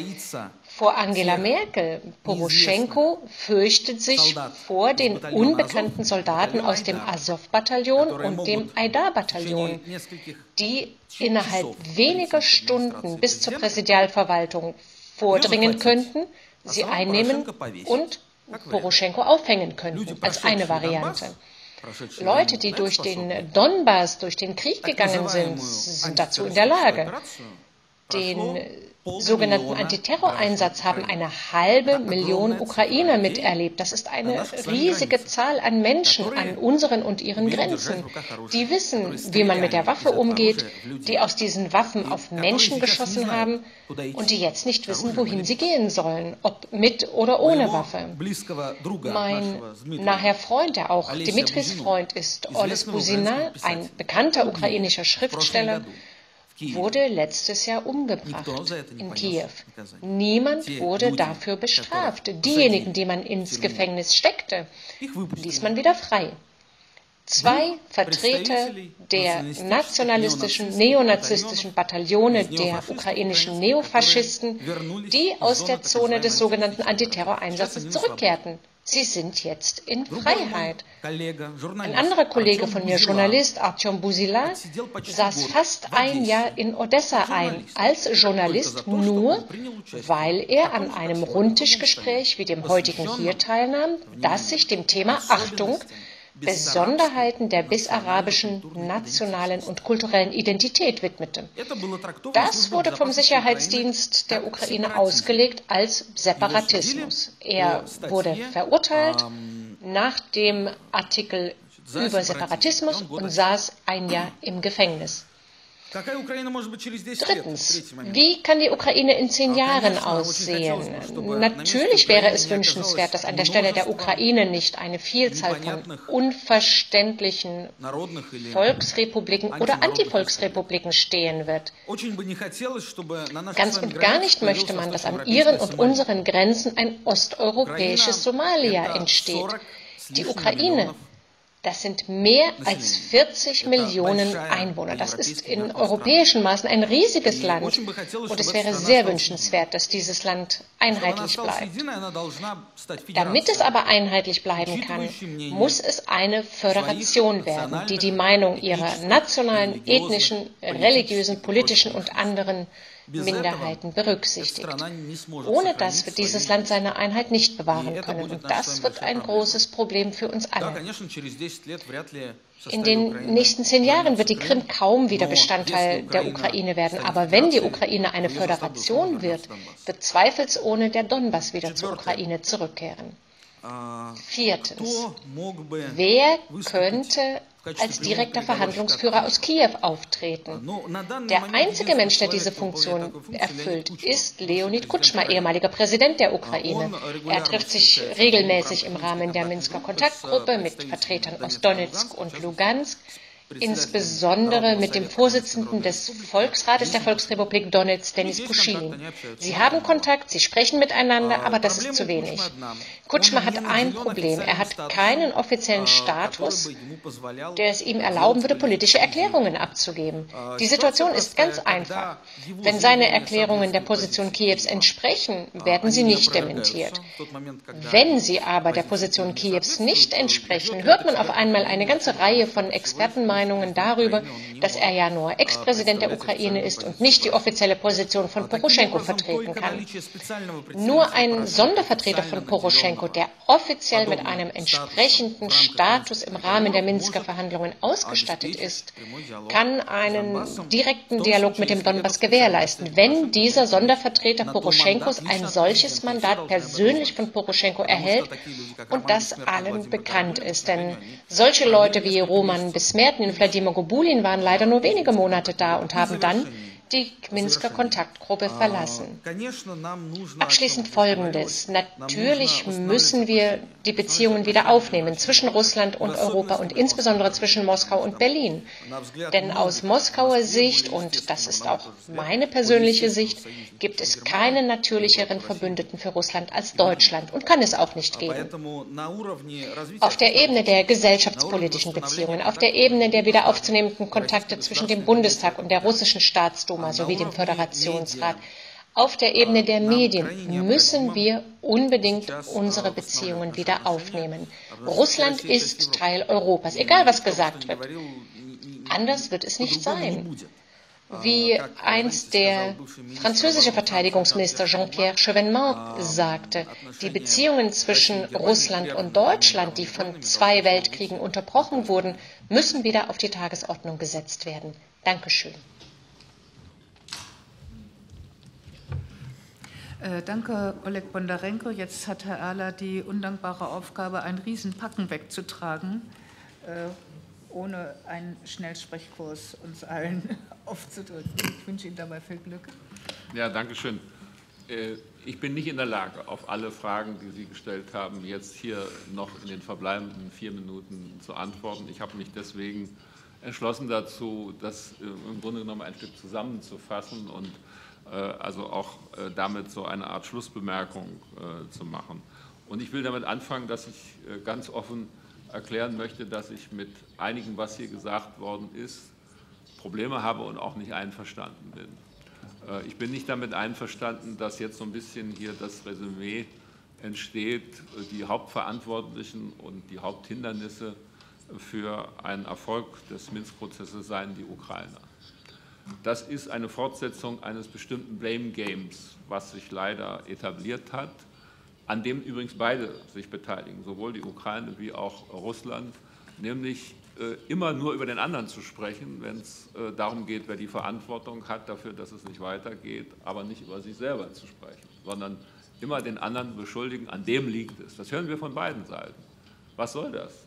vor Angela Merkel. Poroschenko fürchtet sich vor den unbekannten Soldaten aus dem Azov-Bataillon und dem Aidar-Bataillon, die innerhalb weniger Stunden bis zur Präsidialverwaltung vordringen könnten, sie einnehmen und Poroschenko aufhängen könnten, als eine Variante. Leute, die durch den Donbass, durch den Krieg gegangen sind, sind dazu in der Lage. Den sogenannten Antiterroreinsatz haben eine halbe Million Ukrainer miterlebt. Das ist eine riesige Zahl an Menschen an unseren und ihren Grenzen. Die wissen, wie man mit der Waffe umgeht, die aus diesen Waffen auf Menschen geschossen haben und die jetzt nicht wissen, wohin sie gehen sollen, ob mit oder ohne Waffe. Mein naher Freund, der auch Dimitris Freund ist, Oles Buzina, ein bekannter ukrainischer Schriftsteller, wurde letztes Jahr umgebracht in Kiew. Niemand wurde dafür bestraft. Diejenigen, die man ins Gefängnis steckte, ließ man wieder frei. Zwei Vertreter der nationalistischen, neonazistischen Bataillone der ukrainischen Neofaschisten, die aus der Zone des sogenannten Antiterroreinsatzes zurückkehrten. Sie sind jetzt in Freiheit. Ein anderer Kollege von mir, Journalist Artyom Buzila, saß fast ein Jahr in Odessa ein, als Journalist nur, weil er an einem Rundtischgespräch wie dem heutigen hier teilnahm, das sich dem Thema Achtung, Besonderheiten der bisarabischen nationalen und kulturellen Identität widmete. Das wurde vom Sicherheitsdienst der Ukraine ausgelegt als Separatismus. Er wurde verurteilt nach dem Artikel über Separatismus und saß ein Jahr im Gefängnis. Drittens, wie kann die Ukraine in zehn Jahren aussehen? Natürlich wäre es wünschenswert, dass an der Stelle der Ukraine nicht eine Vielzahl von unverständlichen Volksrepubliken oder Antivolksrepubliken stehen wird. Ganz und gar nicht möchte man, dass an ihren und unseren Grenzen ein osteuropäisches Somalia entsteht. Die Ukraine, das sind mehr als vierzig Millionen Einwohner. Das ist in europäischen Maßen ein riesiges Land. Und es wäre sehr wünschenswert, dass dieses Land einheitlich bleibt. Damit es aber einheitlich bleiben kann, muss es eine Föderation werden, die die Meinung ihrer nationalen, ethnischen, religiösen, politischen und anderen Minderheiten berücksichtigt. Ohne das wird dieses Land seine Einheit nicht bewahren können. Und das wird ein großes Problem für uns alle. In den nächsten zehn Jahren wird die Krim kaum wieder Bestandteil der Ukraine werden. Aber wenn die Ukraine eine Föderation wird, wird zweifelsohne der Donbass wieder zur Ukraine zurückkehren. Viertens. Wer könnte als direkter Verhandlungsführer aus Kiew auftreten? Der einzige Mensch, der diese Funktion erfüllt, ist Leonid Kutschma, ehemaliger Präsident der Ukraine. Er trifft sich regelmäßig im Rahmen der Minsker Kontaktgruppe mit Vertretern aus Donetsk und Lugansk, insbesondere mit dem Vorsitzenden des Volksrates der Volksrepublik Donetsk, Denis Puschilin. Sie haben Kontakt, sie sprechen miteinander, aber das ist zu wenig. Kutschma hat ein Problem. Er hat keinen offiziellen Status, der es ihm erlauben würde, politische Erklärungen abzugeben. Die Situation ist ganz einfach. Wenn seine Erklärungen der Position Kiews entsprechen, werden sie nicht dementiert. Wenn sie aber der Position Kiews nicht entsprechen, hört man auf einmal eine ganze Reihe von Expertenmeinungen darüber, dass er ja nur Ex-Präsident der Ukraine ist und nicht die offizielle Position von Poroschenko vertreten kann. Nur ein Sondervertreter von Poroschenko, der offiziell mit einem entsprechenden Status im Rahmen der Minsker Verhandlungen ausgestattet ist, kann einen direkten Dialog mit dem Donbass gewährleisten. Wenn dieser Sondervertreter Poroschenkos ein solches Mandat persönlich von Poroschenko erhält und das allen bekannt ist. Denn solche Leute wie Roman Besmertin und Wladimir Gobulin waren leider nur wenige Monate da und haben dann die Minsker Kontaktgruppe verlassen. Abschließend Folgendes. Natürlich müssen wir die Beziehungen wieder aufnehmen zwischen Russland und Europa und insbesondere zwischen Moskau und Berlin. Denn aus Moskauer Sicht, und das ist auch meine persönliche Sicht, gibt es keinen natürlicheren Verbündeten für Russland als Deutschland und kann es auch nicht geben. Auf der Ebene der gesellschaftspolitischen Beziehungen, auf der Ebene der wieder aufzunehmenden Kontakte zwischen dem Bundestag und der russischen Staatsduma sowie dem Föderationsrat, auf der Ebene der Medien müssen wir unbedingt unsere Beziehungen wieder aufnehmen. Russland ist Teil Europas, egal was gesagt wird. Anders wird es nicht sein. Wie einst der französische Verteidigungsminister Jean-Pierre Chevènement sagte, die Beziehungen zwischen Russland und Deutschland, die von zwei Weltkriegen unterbrochen wurden, müssen wieder auf die Tagesordnung gesetzt werden. Dankeschön. Äh, danke, Oleg Bondarenko. Jetzt hat Herr Erler die undankbare Aufgabe, einen Riesenpacken wegzutragen, äh, ohne einen Schnellsprechkurs uns allen aufzudrücken. Ich wünsche Ihnen dabei viel Glück. Ja, danke schön. Äh, ich bin nicht in der Lage, auf alle Fragen, die Sie gestellt haben, jetzt hier noch in den verbleibenden vier Minuten zu antworten. Ich habe mich deswegen entschlossen dazu, das äh, im Grunde genommen ein Stück zusammenzufassen und also auch damit so eine Art Schlussbemerkung zu machen. Und ich will damit anfangen, dass ich ganz offen erklären möchte, dass ich mit einigem, was hier gesagt worden ist, Probleme habe und auch nicht einverstanden bin. Ich bin nicht damit einverstanden, dass jetzt so ein bisschen hier das Resümee entsteht, die Hauptverantwortlichen und die Haupthindernisse für einen Erfolg des Minsk-Prozesses seien die Ukrainer. Das ist eine Fortsetzung eines bestimmten Blame Games, was sich leider etabliert hat, an dem übrigens beide sich beteiligen, sowohl die Ukraine wie auch Russland, nämlich äh, immer nur über den anderen zu sprechen, wenn es äh, darum geht, wer die Verantwortung hat dafür, dass es nicht weitergeht, aber nicht über sich selber zu sprechen, sondern immer den anderen beschuldigen, an dem liegt es. Das hören wir von beiden Seiten. Was soll das?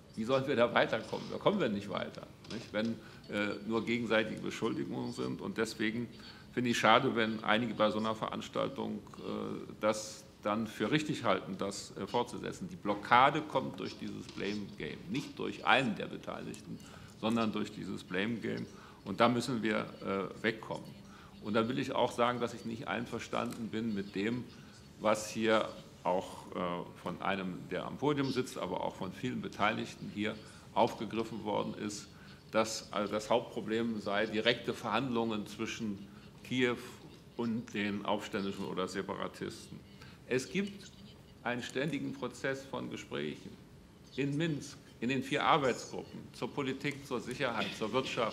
Wie sollen wir da weiterkommen? Da kommen wir nicht weiter, nicht? Wenn äh, nur gegenseitige Beschuldigungen sind. Und deswegen finde ich schade, wenn einige bei so einer Veranstaltung äh, das dann für richtig halten, das äh, fortzusetzen. Die Blockade kommt durch dieses Blame Game, nicht durch einen der Beteiligten, sondern durch dieses Blame Game. Und da müssen wir äh, wegkommen. Und da will ich auch sagen, dass ich nicht einverstanden bin mit dem, was hier auch äh, von einem, der am Podium sitzt, aber auch von vielen Beteiligten hier aufgegriffen worden ist, dass also das Hauptproblem sei direkte Verhandlungen zwischen Kiew und den Aufständischen oder Separatisten. Es gibt einen ständigen Prozess von Gesprächen in Minsk, in den vier Arbeitsgruppen zur Politik, zur Sicherheit, zur Wirtschaft,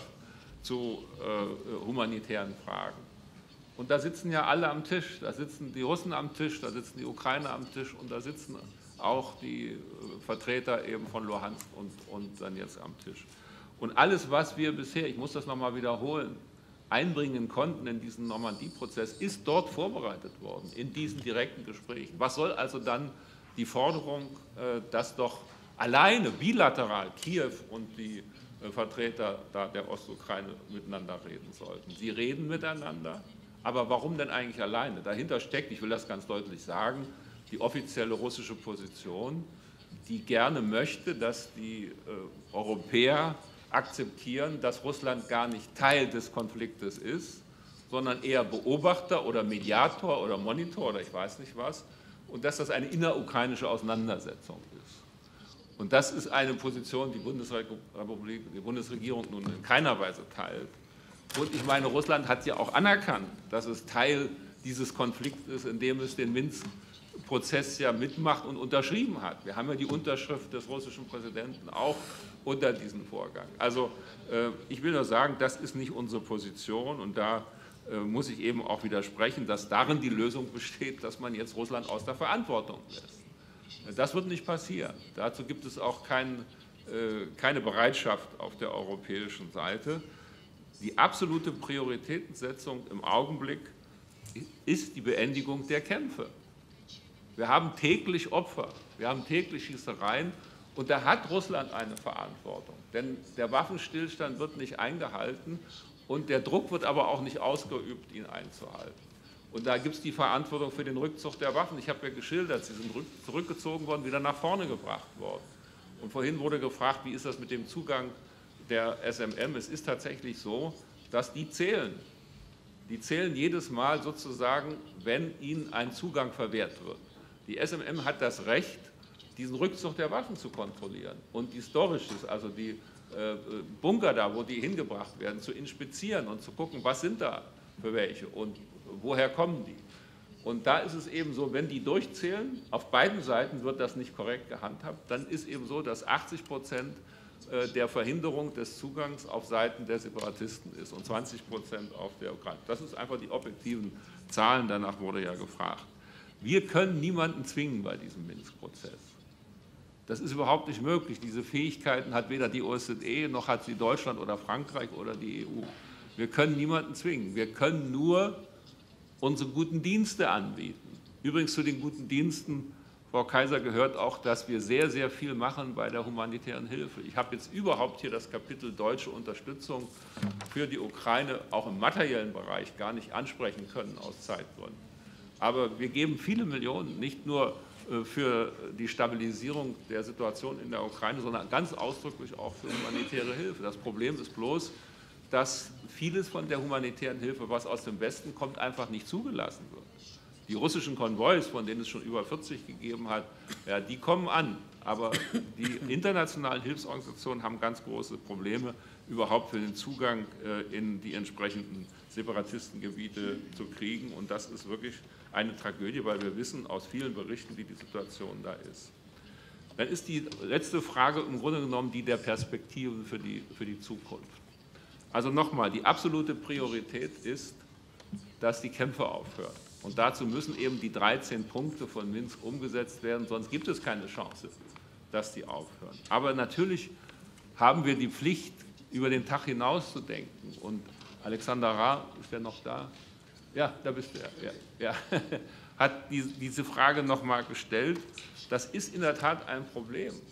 zu äh, humanitären Fragen. Und da sitzen ja alle am Tisch. Da sitzen die Russen am Tisch, da sitzen die Ukrainer am Tisch und da sitzen auch die äh, Vertreter eben von Luhansk und, und dann jetzt am Tisch. Und alles, was wir bisher, ich muss das nochmal wiederholen, einbringen konnten in diesen Normandie-Prozess, ist dort vorbereitet worden, in diesen direkten Gesprächen. Was soll also dann die Forderung, äh, dass doch alleine bilateral Kiew und die äh, Vertreter da der Ostukraine miteinander reden sollten? Sie reden miteinander, aber warum denn eigentlich alleine? Dahinter steckt, ich will das ganz deutlich sagen, die offizielle russische Position, die gerne möchte, dass die äh, Europäer akzeptieren, dass Russland gar nicht Teil des Konfliktes ist, sondern eher Beobachter oder Mediator oder Monitor oder ich weiß nicht was, und dass das eine innerukrainische Auseinandersetzung ist. Und das ist eine Position, die Bundesrepublik, die Bundesregierung nun in keiner Weise teilt. Und ich meine, Russland hat ja auch anerkannt, dass es Teil dieses Konflikts ist, in dem es den Minsk-Prozess ja mitmacht und unterschrieben hat. Wir haben ja die Unterschrift des russischen Präsidenten auch unter diesem Vorgang. Also äh, ich will nur sagen, das ist nicht unsere Position und da äh, muss ich eben auch widersprechen, dass darin die Lösung besteht, dass man jetzt Russland aus der Verantwortung lässt. Das wird nicht passieren. Dazu gibt es auch kein, äh, keine Bereitschaft auf der europäischen Seite. Die absolute Prioritätensetzung im Augenblick ist die Beendigung der Kämpfe. Wir haben täglich Opfer, wir haben täglich Schießereien und da hat Russland eine Verantwortung. Denn der Waffenstillstand wird nicht eingehalten und der Druck wird aber auch nicht ausgeübt, ihn einzuhalten. Und da gibt es die Verantwortung für den Rückzug der Waffen. Ich habe ja geschildert, sie sind zurückgezogen worden, wieder nach vorne gebracht worden. Und vorhin wurde gefragt, wie ist das mit dem Zugang der S M M? Es ist tatsächlich so, dass die zählen. Die zählen jedes Mal sozusagen, wenn ihnen ein Zugang verwehrt wird. Die S M M hat das Recht, diesen Rückzug der Waffen zu kontrollieren und die Storages, also die äh, Bunker da, wo die hingebracht werden, zu inspizieren und zu gucken, was sind da für welche und woher kommen die. Und da ist es eben so, wenn die durchzählen, auf beiden Seiten wird das nicht korrekt gehandhabt, dann ist eben so, dass achtzig Prozent der Verhinderung des Zugangs auf Seiten der Separatisten ist und zwanzig Prozent auf der Ukraine. Das ist einfach die objektiven Zahlen, danach wurde ja gefragt. Wir können niemanden zwingen bei diesem Minsk-Prozess. Das ist überhaupt nicht möglich. Diese Fähigkeiten hat weder die O S Z E, noch hat sie Deutschland oder Frankreich oder die E U. Wir können niemanden zwingen. Wir können nur unsere guten Dienste anbieten. Übrigens zu den guten Diensten, Frau Kaiser, gehört auch, dass wir sehr, sehr viel machen bei der humanitären Hilfe. Ich habe jetzt überhaupt hier das Kapitel deutsche Unterstützung für die Ukraine auch im materiellen Bereich gar nicht ansprechen können aus Zeitgründen. Aber wir geben viele Millionen, nicht nur für die Stabilisierung der Situation in der Ukraine, sondern ganz ausdrücklich auch für humanitäre Hilfe. Das Problem ist bloß, dass vieles von der humanitären Hilfe, was aus dem Westen kommt, einfach nicht zugelassen wird. Die russischen Konvois, von denen es schon über vierzig gegeben hat, ja, die kommen an. Aber die internationalen Hilfsorganisationen haben ganz große Probleme, überhaupt für den Zugang in die entsprechenden Separatistengebiete zu kriegen. Und das ist wirklich eine Tragödie, weil wir wissen aus vielen Berichten, wie die Situation da ist. Dann ist die letzte Frage im Grunde genommen die der Perspektiven für die, für die Zukunft. Also nochmal, die absolute Priorität ist, dass die Kämpfe aufhören. Und dazu müssen eben die dreizehn Punkte von Minsk umgesetzt werden, sonst gibt es keine Chance, dass die aufhören. Aber natürlich haben wir die Pflicht, über den Tag hinaus zu denken. Und Alexander Ra, ist der noch da? Ja, da bist du ja. ja, ja. Hat die, diese Frage noch mal gestellt. Das ist in der Tat ein Problem.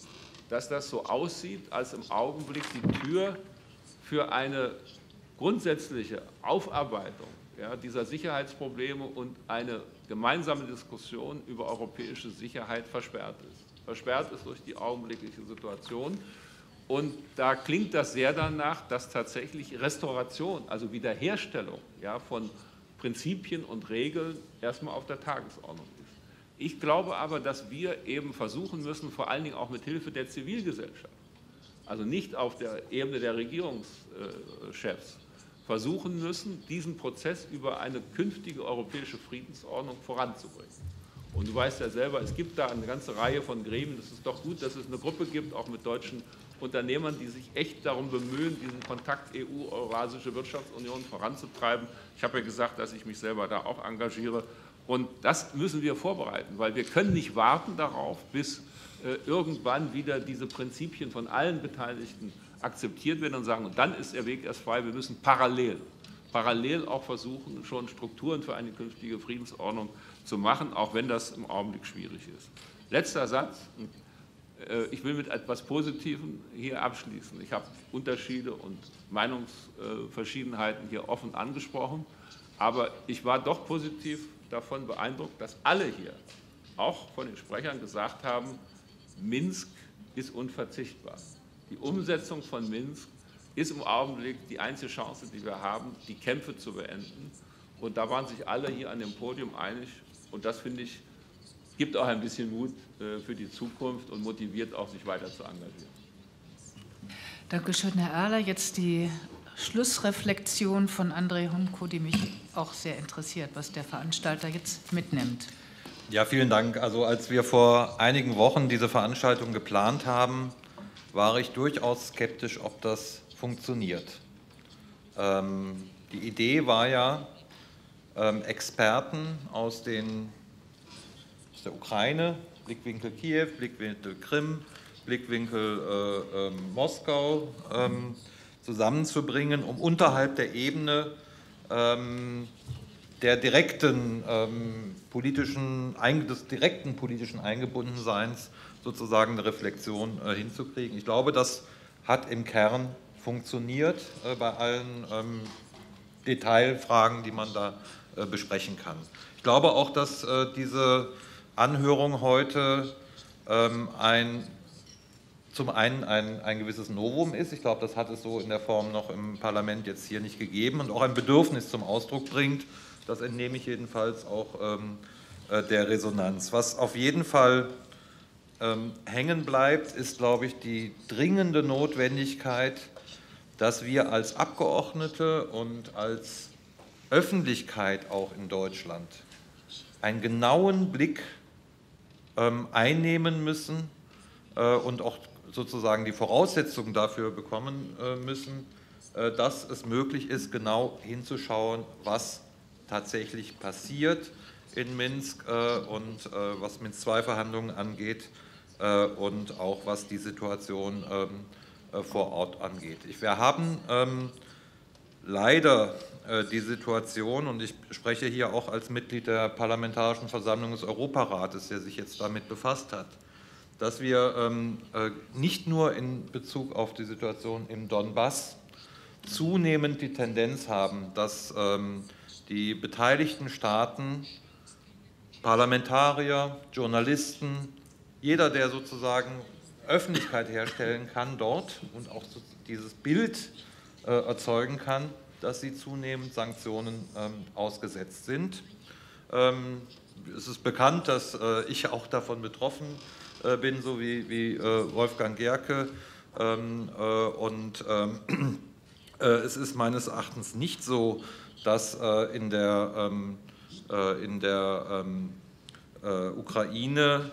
dass das so aussieht, als im Augenblick die Tür für eine grundsätzliche Aufarbeitung, ja, dieser Sicherheitsprobleme und eine gemeinsame Diskussion über europäische Sicherheit versperrt ist. Versperrt ist durch die augenblickliche Situation. Und da klingt das sehr danach, dass tatsächlich Restauration, also Wiederherstellung, ja, von Prinzipien und Regeln erstmal auf der Tagesordnung ist. Ich glaube aber, dass wir eben versuchen müssen, vor allen Dingen auch mit Hilfe der Zivilgesellschaft, also nicht auf der Ebene der Regierungschefs, versuchen müssen, diesen Prozess über eine künftige europäische Friedensordnung voranzubringen. Und du weißt ja selber, es gibt da eine ganze Reihe von Gremien. Es ist doch gut, dass es eine Gruppe gibt, auch mit deutschen Unternehmern, die sich echt darum bemühen, diesen Kontakt E U-Eurasische Wirtschaftsunion voranzutreiben. Ich habe ja gesagt, dass ich mich selber da auch engagiere. Und das müssen wir vorbereiten, weil wir können nicht warten darauf, bis äh, irgendwann wieder diese Prinzipien von allen Beteiligten akzeptiert werden und sagen, und dann ist der Weg erst frei. Wir müssen parallel, parallel auch versuchen, schon Strukturen für eine künftige Friedensordnung zu machen, auch wenn das im Augenblick schwierig ist. Letzter Satz. Ich will mit etwas Positivem hier abschließen. Ich habe Unterschiede und Meinungsverschiedenheiten hier offen angesprochen, aber ich war doch positiv davon beeindruckt, dass alle hier, auch von den Sprechern, gesagt haben, Minsk ist unverzichtbar. Die Umsetzung von Minsk ist im Augenblick die einzige Chance, die wir haben, die Kämpfe zu beenden. Und da waren sich alle hier an dem Podium einig. Und das, finde ich, gibt auch ein bisschen Mut für die Zukunft und motiviert auch, sich weiter zu engagieren. Dankeschön, Herr Erler. Jetzt die Schlussreflexion von André Humko, die mich auch sehr interessiert, was der Veranstalter jetzt mitnimmt. Ja, vielen Dank. Also als wir vor einigen Wochen diese Veranstaltung geplant haben, war ich durchaus skeptisch, ob das funktioniert. Ähm, die Idee war ja, ähm, Experten aus, den, aus der Ukraine, Blickwinkel Kiew, Blickwinkel Krim, Blickwinkel äh, äh, Moskau ähm, zusammenzubringen, um unterhalb der Ebene ähm, der direkten, ähm, politischen, des direkten politischen Eingebundenseins sozusagen eine Reflexion äh, hinzukriegen. Ich glaube, das hat im Kern funktioniert äh, bei allen ähm, Detailfragen, die man da äh, besprechen kann. Ich glaube auch, dass äh, diese Anhörung heute ähm, ein, zum einen ein, ein gewisses Novum ist. Ich glaube, das hat es so in der Form noch im Parlament jetzt hier nicht gegeben und auch ein Bedürfnis zum Ausdruck bringt. Das entnehme ich jedenfalls auch ähm, äh, der Resonanz. Was auf jeden Fall ähm, hängen bleibt, ist, glaube ich, die dringende Notwendigkeit, dass wir als Abgeordnete und als Öffentlichkeit auch in Deutschland einen genauen Blick ähm, einnehmen müssen äh, und auch sozusagen die Voraussetzungen dafür bekommen äh, müssen, äh, dass es möglich ist, genau hinzuschauen, was tatsächlich passiert in Minsk äh, und äh, was Minsk-zwei-Verhandlungen angeht äh, und auch was die Situation ähm, äh, vor Ort angeht. Ich, wir haben ähm, leider äh, die Situation, und ich spreche hier auch als Mitglied der Parlamentarischen Versammlung des Europarates, der sich jetzt damit befasst hat, dass wir ähm, äh, nicht nur in Bezug auf die Situation im Donbass zunehmend die Tendenz haben, dass ähm, die beteiligten Staaten, Parlamentarier, Journalisten, jeder, der sozusagen Öffentlichkeit herstellen kann dort und auch dieses Bild äh, erzeugen kann, dass sie zunehmend Sanktionen ähm, ausgesetzt sind. Ähm, es ist bekannt, dass äh, ich auch davon betroffen äh, bin, so wie, wie äh, Wolfgang Gerke. Ähm, äh, und ähm, äh, es ist meines Erachtens nicht so, dass äh, in der, ähm, äh, in der ähm, äh, Ukraine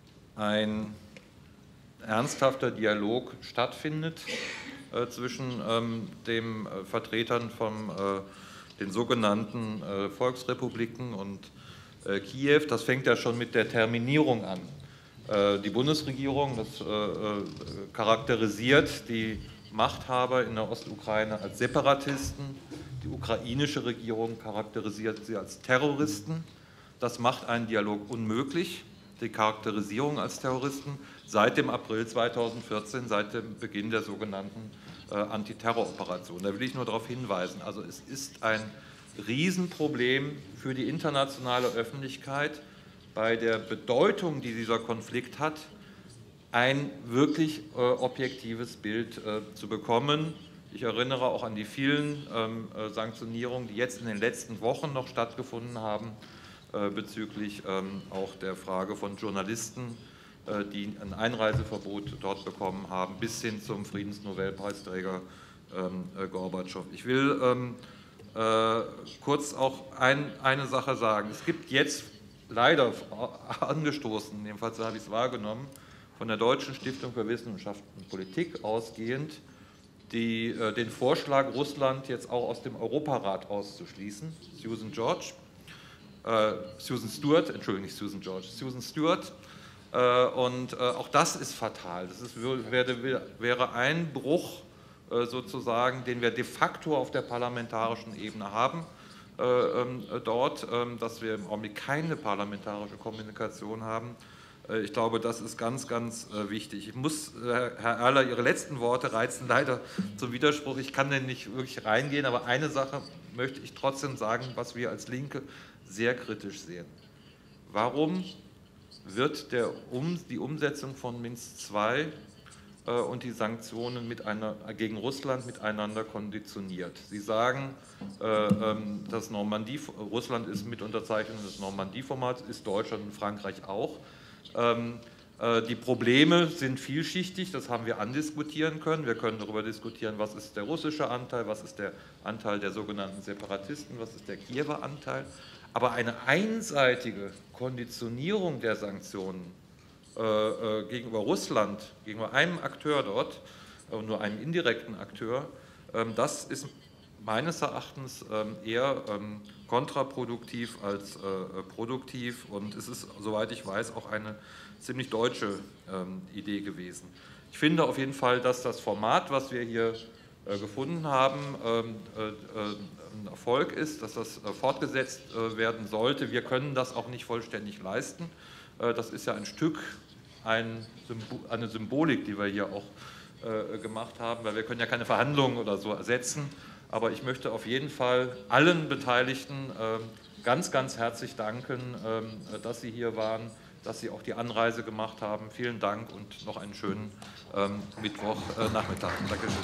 ein ernsthafter Dialog stattfindet äh, zwischen ähm, den äh, Vertretern von äh, den sogenannten äh, Volksrepubliken und äh, Kiew. Das fängt ja schon mit der Terminierung an. Äh, die Bundesregierung, das äh, äh, charakterisiert die Machthaber in der Ostukraine als Separatisten. Die ukrainische Regierung charakterisiert sie als Terroristen. Das macht einen Dialog unmöglich. die Charakterisierung als Terroristen seit dem April zweitausendvierzehn, seit dem Beginn der sogenannten äh, Antiterroroperation. Da will ich nur darauf hinweisen, also es ist ein Riesenproblem für die internationale Öffentlichkeit, bei der Bedeutung, die dieser Konflikt hat, ein wirklich äh, objektives Bild äh, zu bekommen. Ich erinnere auch an die vielen ähm, äh, Sanktionierungen, die jetzt in den letzten Wochen noch stattgefunden haben, äh, bezüglich ähm, auch der Frage von Journalisten, äh, die ein Einreiseverbot dort bekommen haben, bis hin zum Friedensnobelpreisträger ähm, äh, Gorbatschow. Ich will ähm, äh, kurz auch ein, eine Sache sagen. Es gibt jetzt leider angestoßen, jedenfalls habe ich es wahrgenommen, von der Deutschen Stiftung für Wissenschaft und Politik ausgehend, die, äh, den Vorschlag, Russland jetzt auch aus dem Europarat auszuschließen. Susan George, äh, Susan Stewart, Entschuldigung, nicht Susan George, Susan Stewart. Äh, und äh, auch das ist fatal. Das ist, wäre, wäre ein Bruch äh, sozusagen, den wir de facto auf der parlamentarischen Ebene haben. Äh, äh, dort, äh, dass wir im Augenblick keine parlamentarische Kommunikation haben. Ich glaube, das ist ganz, ganz wichtig. Ich muss, Herr Erler, Ihre letzten Worte reizen leider zum Widerspruch. Ich kann denn nicht wirklich reingehen, aber eine Sache möchte ich trotzdem sagen, was wir als Linke sehr kritisch sehen. Warum wird der, um, die Umsetzung von Minsk zwei äh, und die Sanktionen mit einer, gegen Russland miteinander konditioniert? Sie sagen, äh, das Normandie, Russland ist mit Unterzeichnung des Normandie-Formats, ist Deutschland und Frankreich auch. Die Probleme sind vielschichtig, das haben wir andiskutieren können. Wir können darüber diskutieren, was ist der russische Anteil, was ist der Anteil der sogenannten Separatisten, was ist der Kiewer Anteil. Aber eine einseitige Konditionierung der Sanktionen äh, gegenüber Russland, gegenüber einem Akteur dort, äh, nur einem indirekten Akteur, äh, das ist meines Erachtens äh, eher äh, kontraproduktiv als äh, produktiv, und es ist, soweit ich weiß, auch eine ziemlich deutsche ähm, Idee gewesen. Ich finde auf jeden Fall, dass das Format, was wir hier äh, gefunden haben, ähm, äh, ein Erfolg ist, dass das äh, fortgesetzt äh, werden sollte. Wir können das auch nicht vollständig leisten. Äh, das ist ja ein Stück, ein Symbol, eine Symbolik, die wir hier auch äh, gemacht haben, weil wir können ja keine Verhandlungen oder so ersetzen. Aber ich möchte auf jeden Fall allen Beteiligten ganz, ganz herzlich danken, dass Sie hier waren, dass Sie auch die Anreise gemacht haben. Vielen Dank und noch einen schönen Mittwochnachmittag. Dankeschön.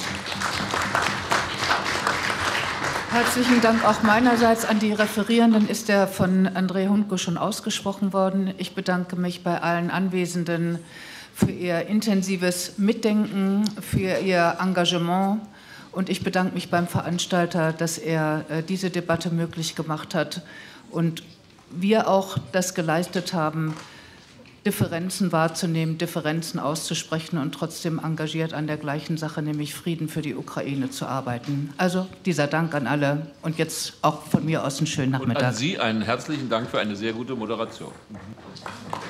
Herzlichen Dank auch meinerseits an die Referierenden. Ist der von André Hundke schon ausgesprochen worden. Ich bedanke mich bei allen Anwesenden für Ihr intensives Mitdenken, für Ihr Engagement. Und ich bedanke mich beim Veranstalter, dass er äh, diese Debatte möglich gemacht hat und wir auch das geleistet haben, Differenzen wahrzunehmen, Differenzen auszusprechen und trotzdem engagiert an der gleichen Sache, nämlich Frieden für die Ukraine zu arbeiten. Also dieser Dank an alle und jetzt auch von mir aus einen schönen Nachmittag. Und an Sie einen herzlichen Dank für eine sehr gute Moderation. Mhm.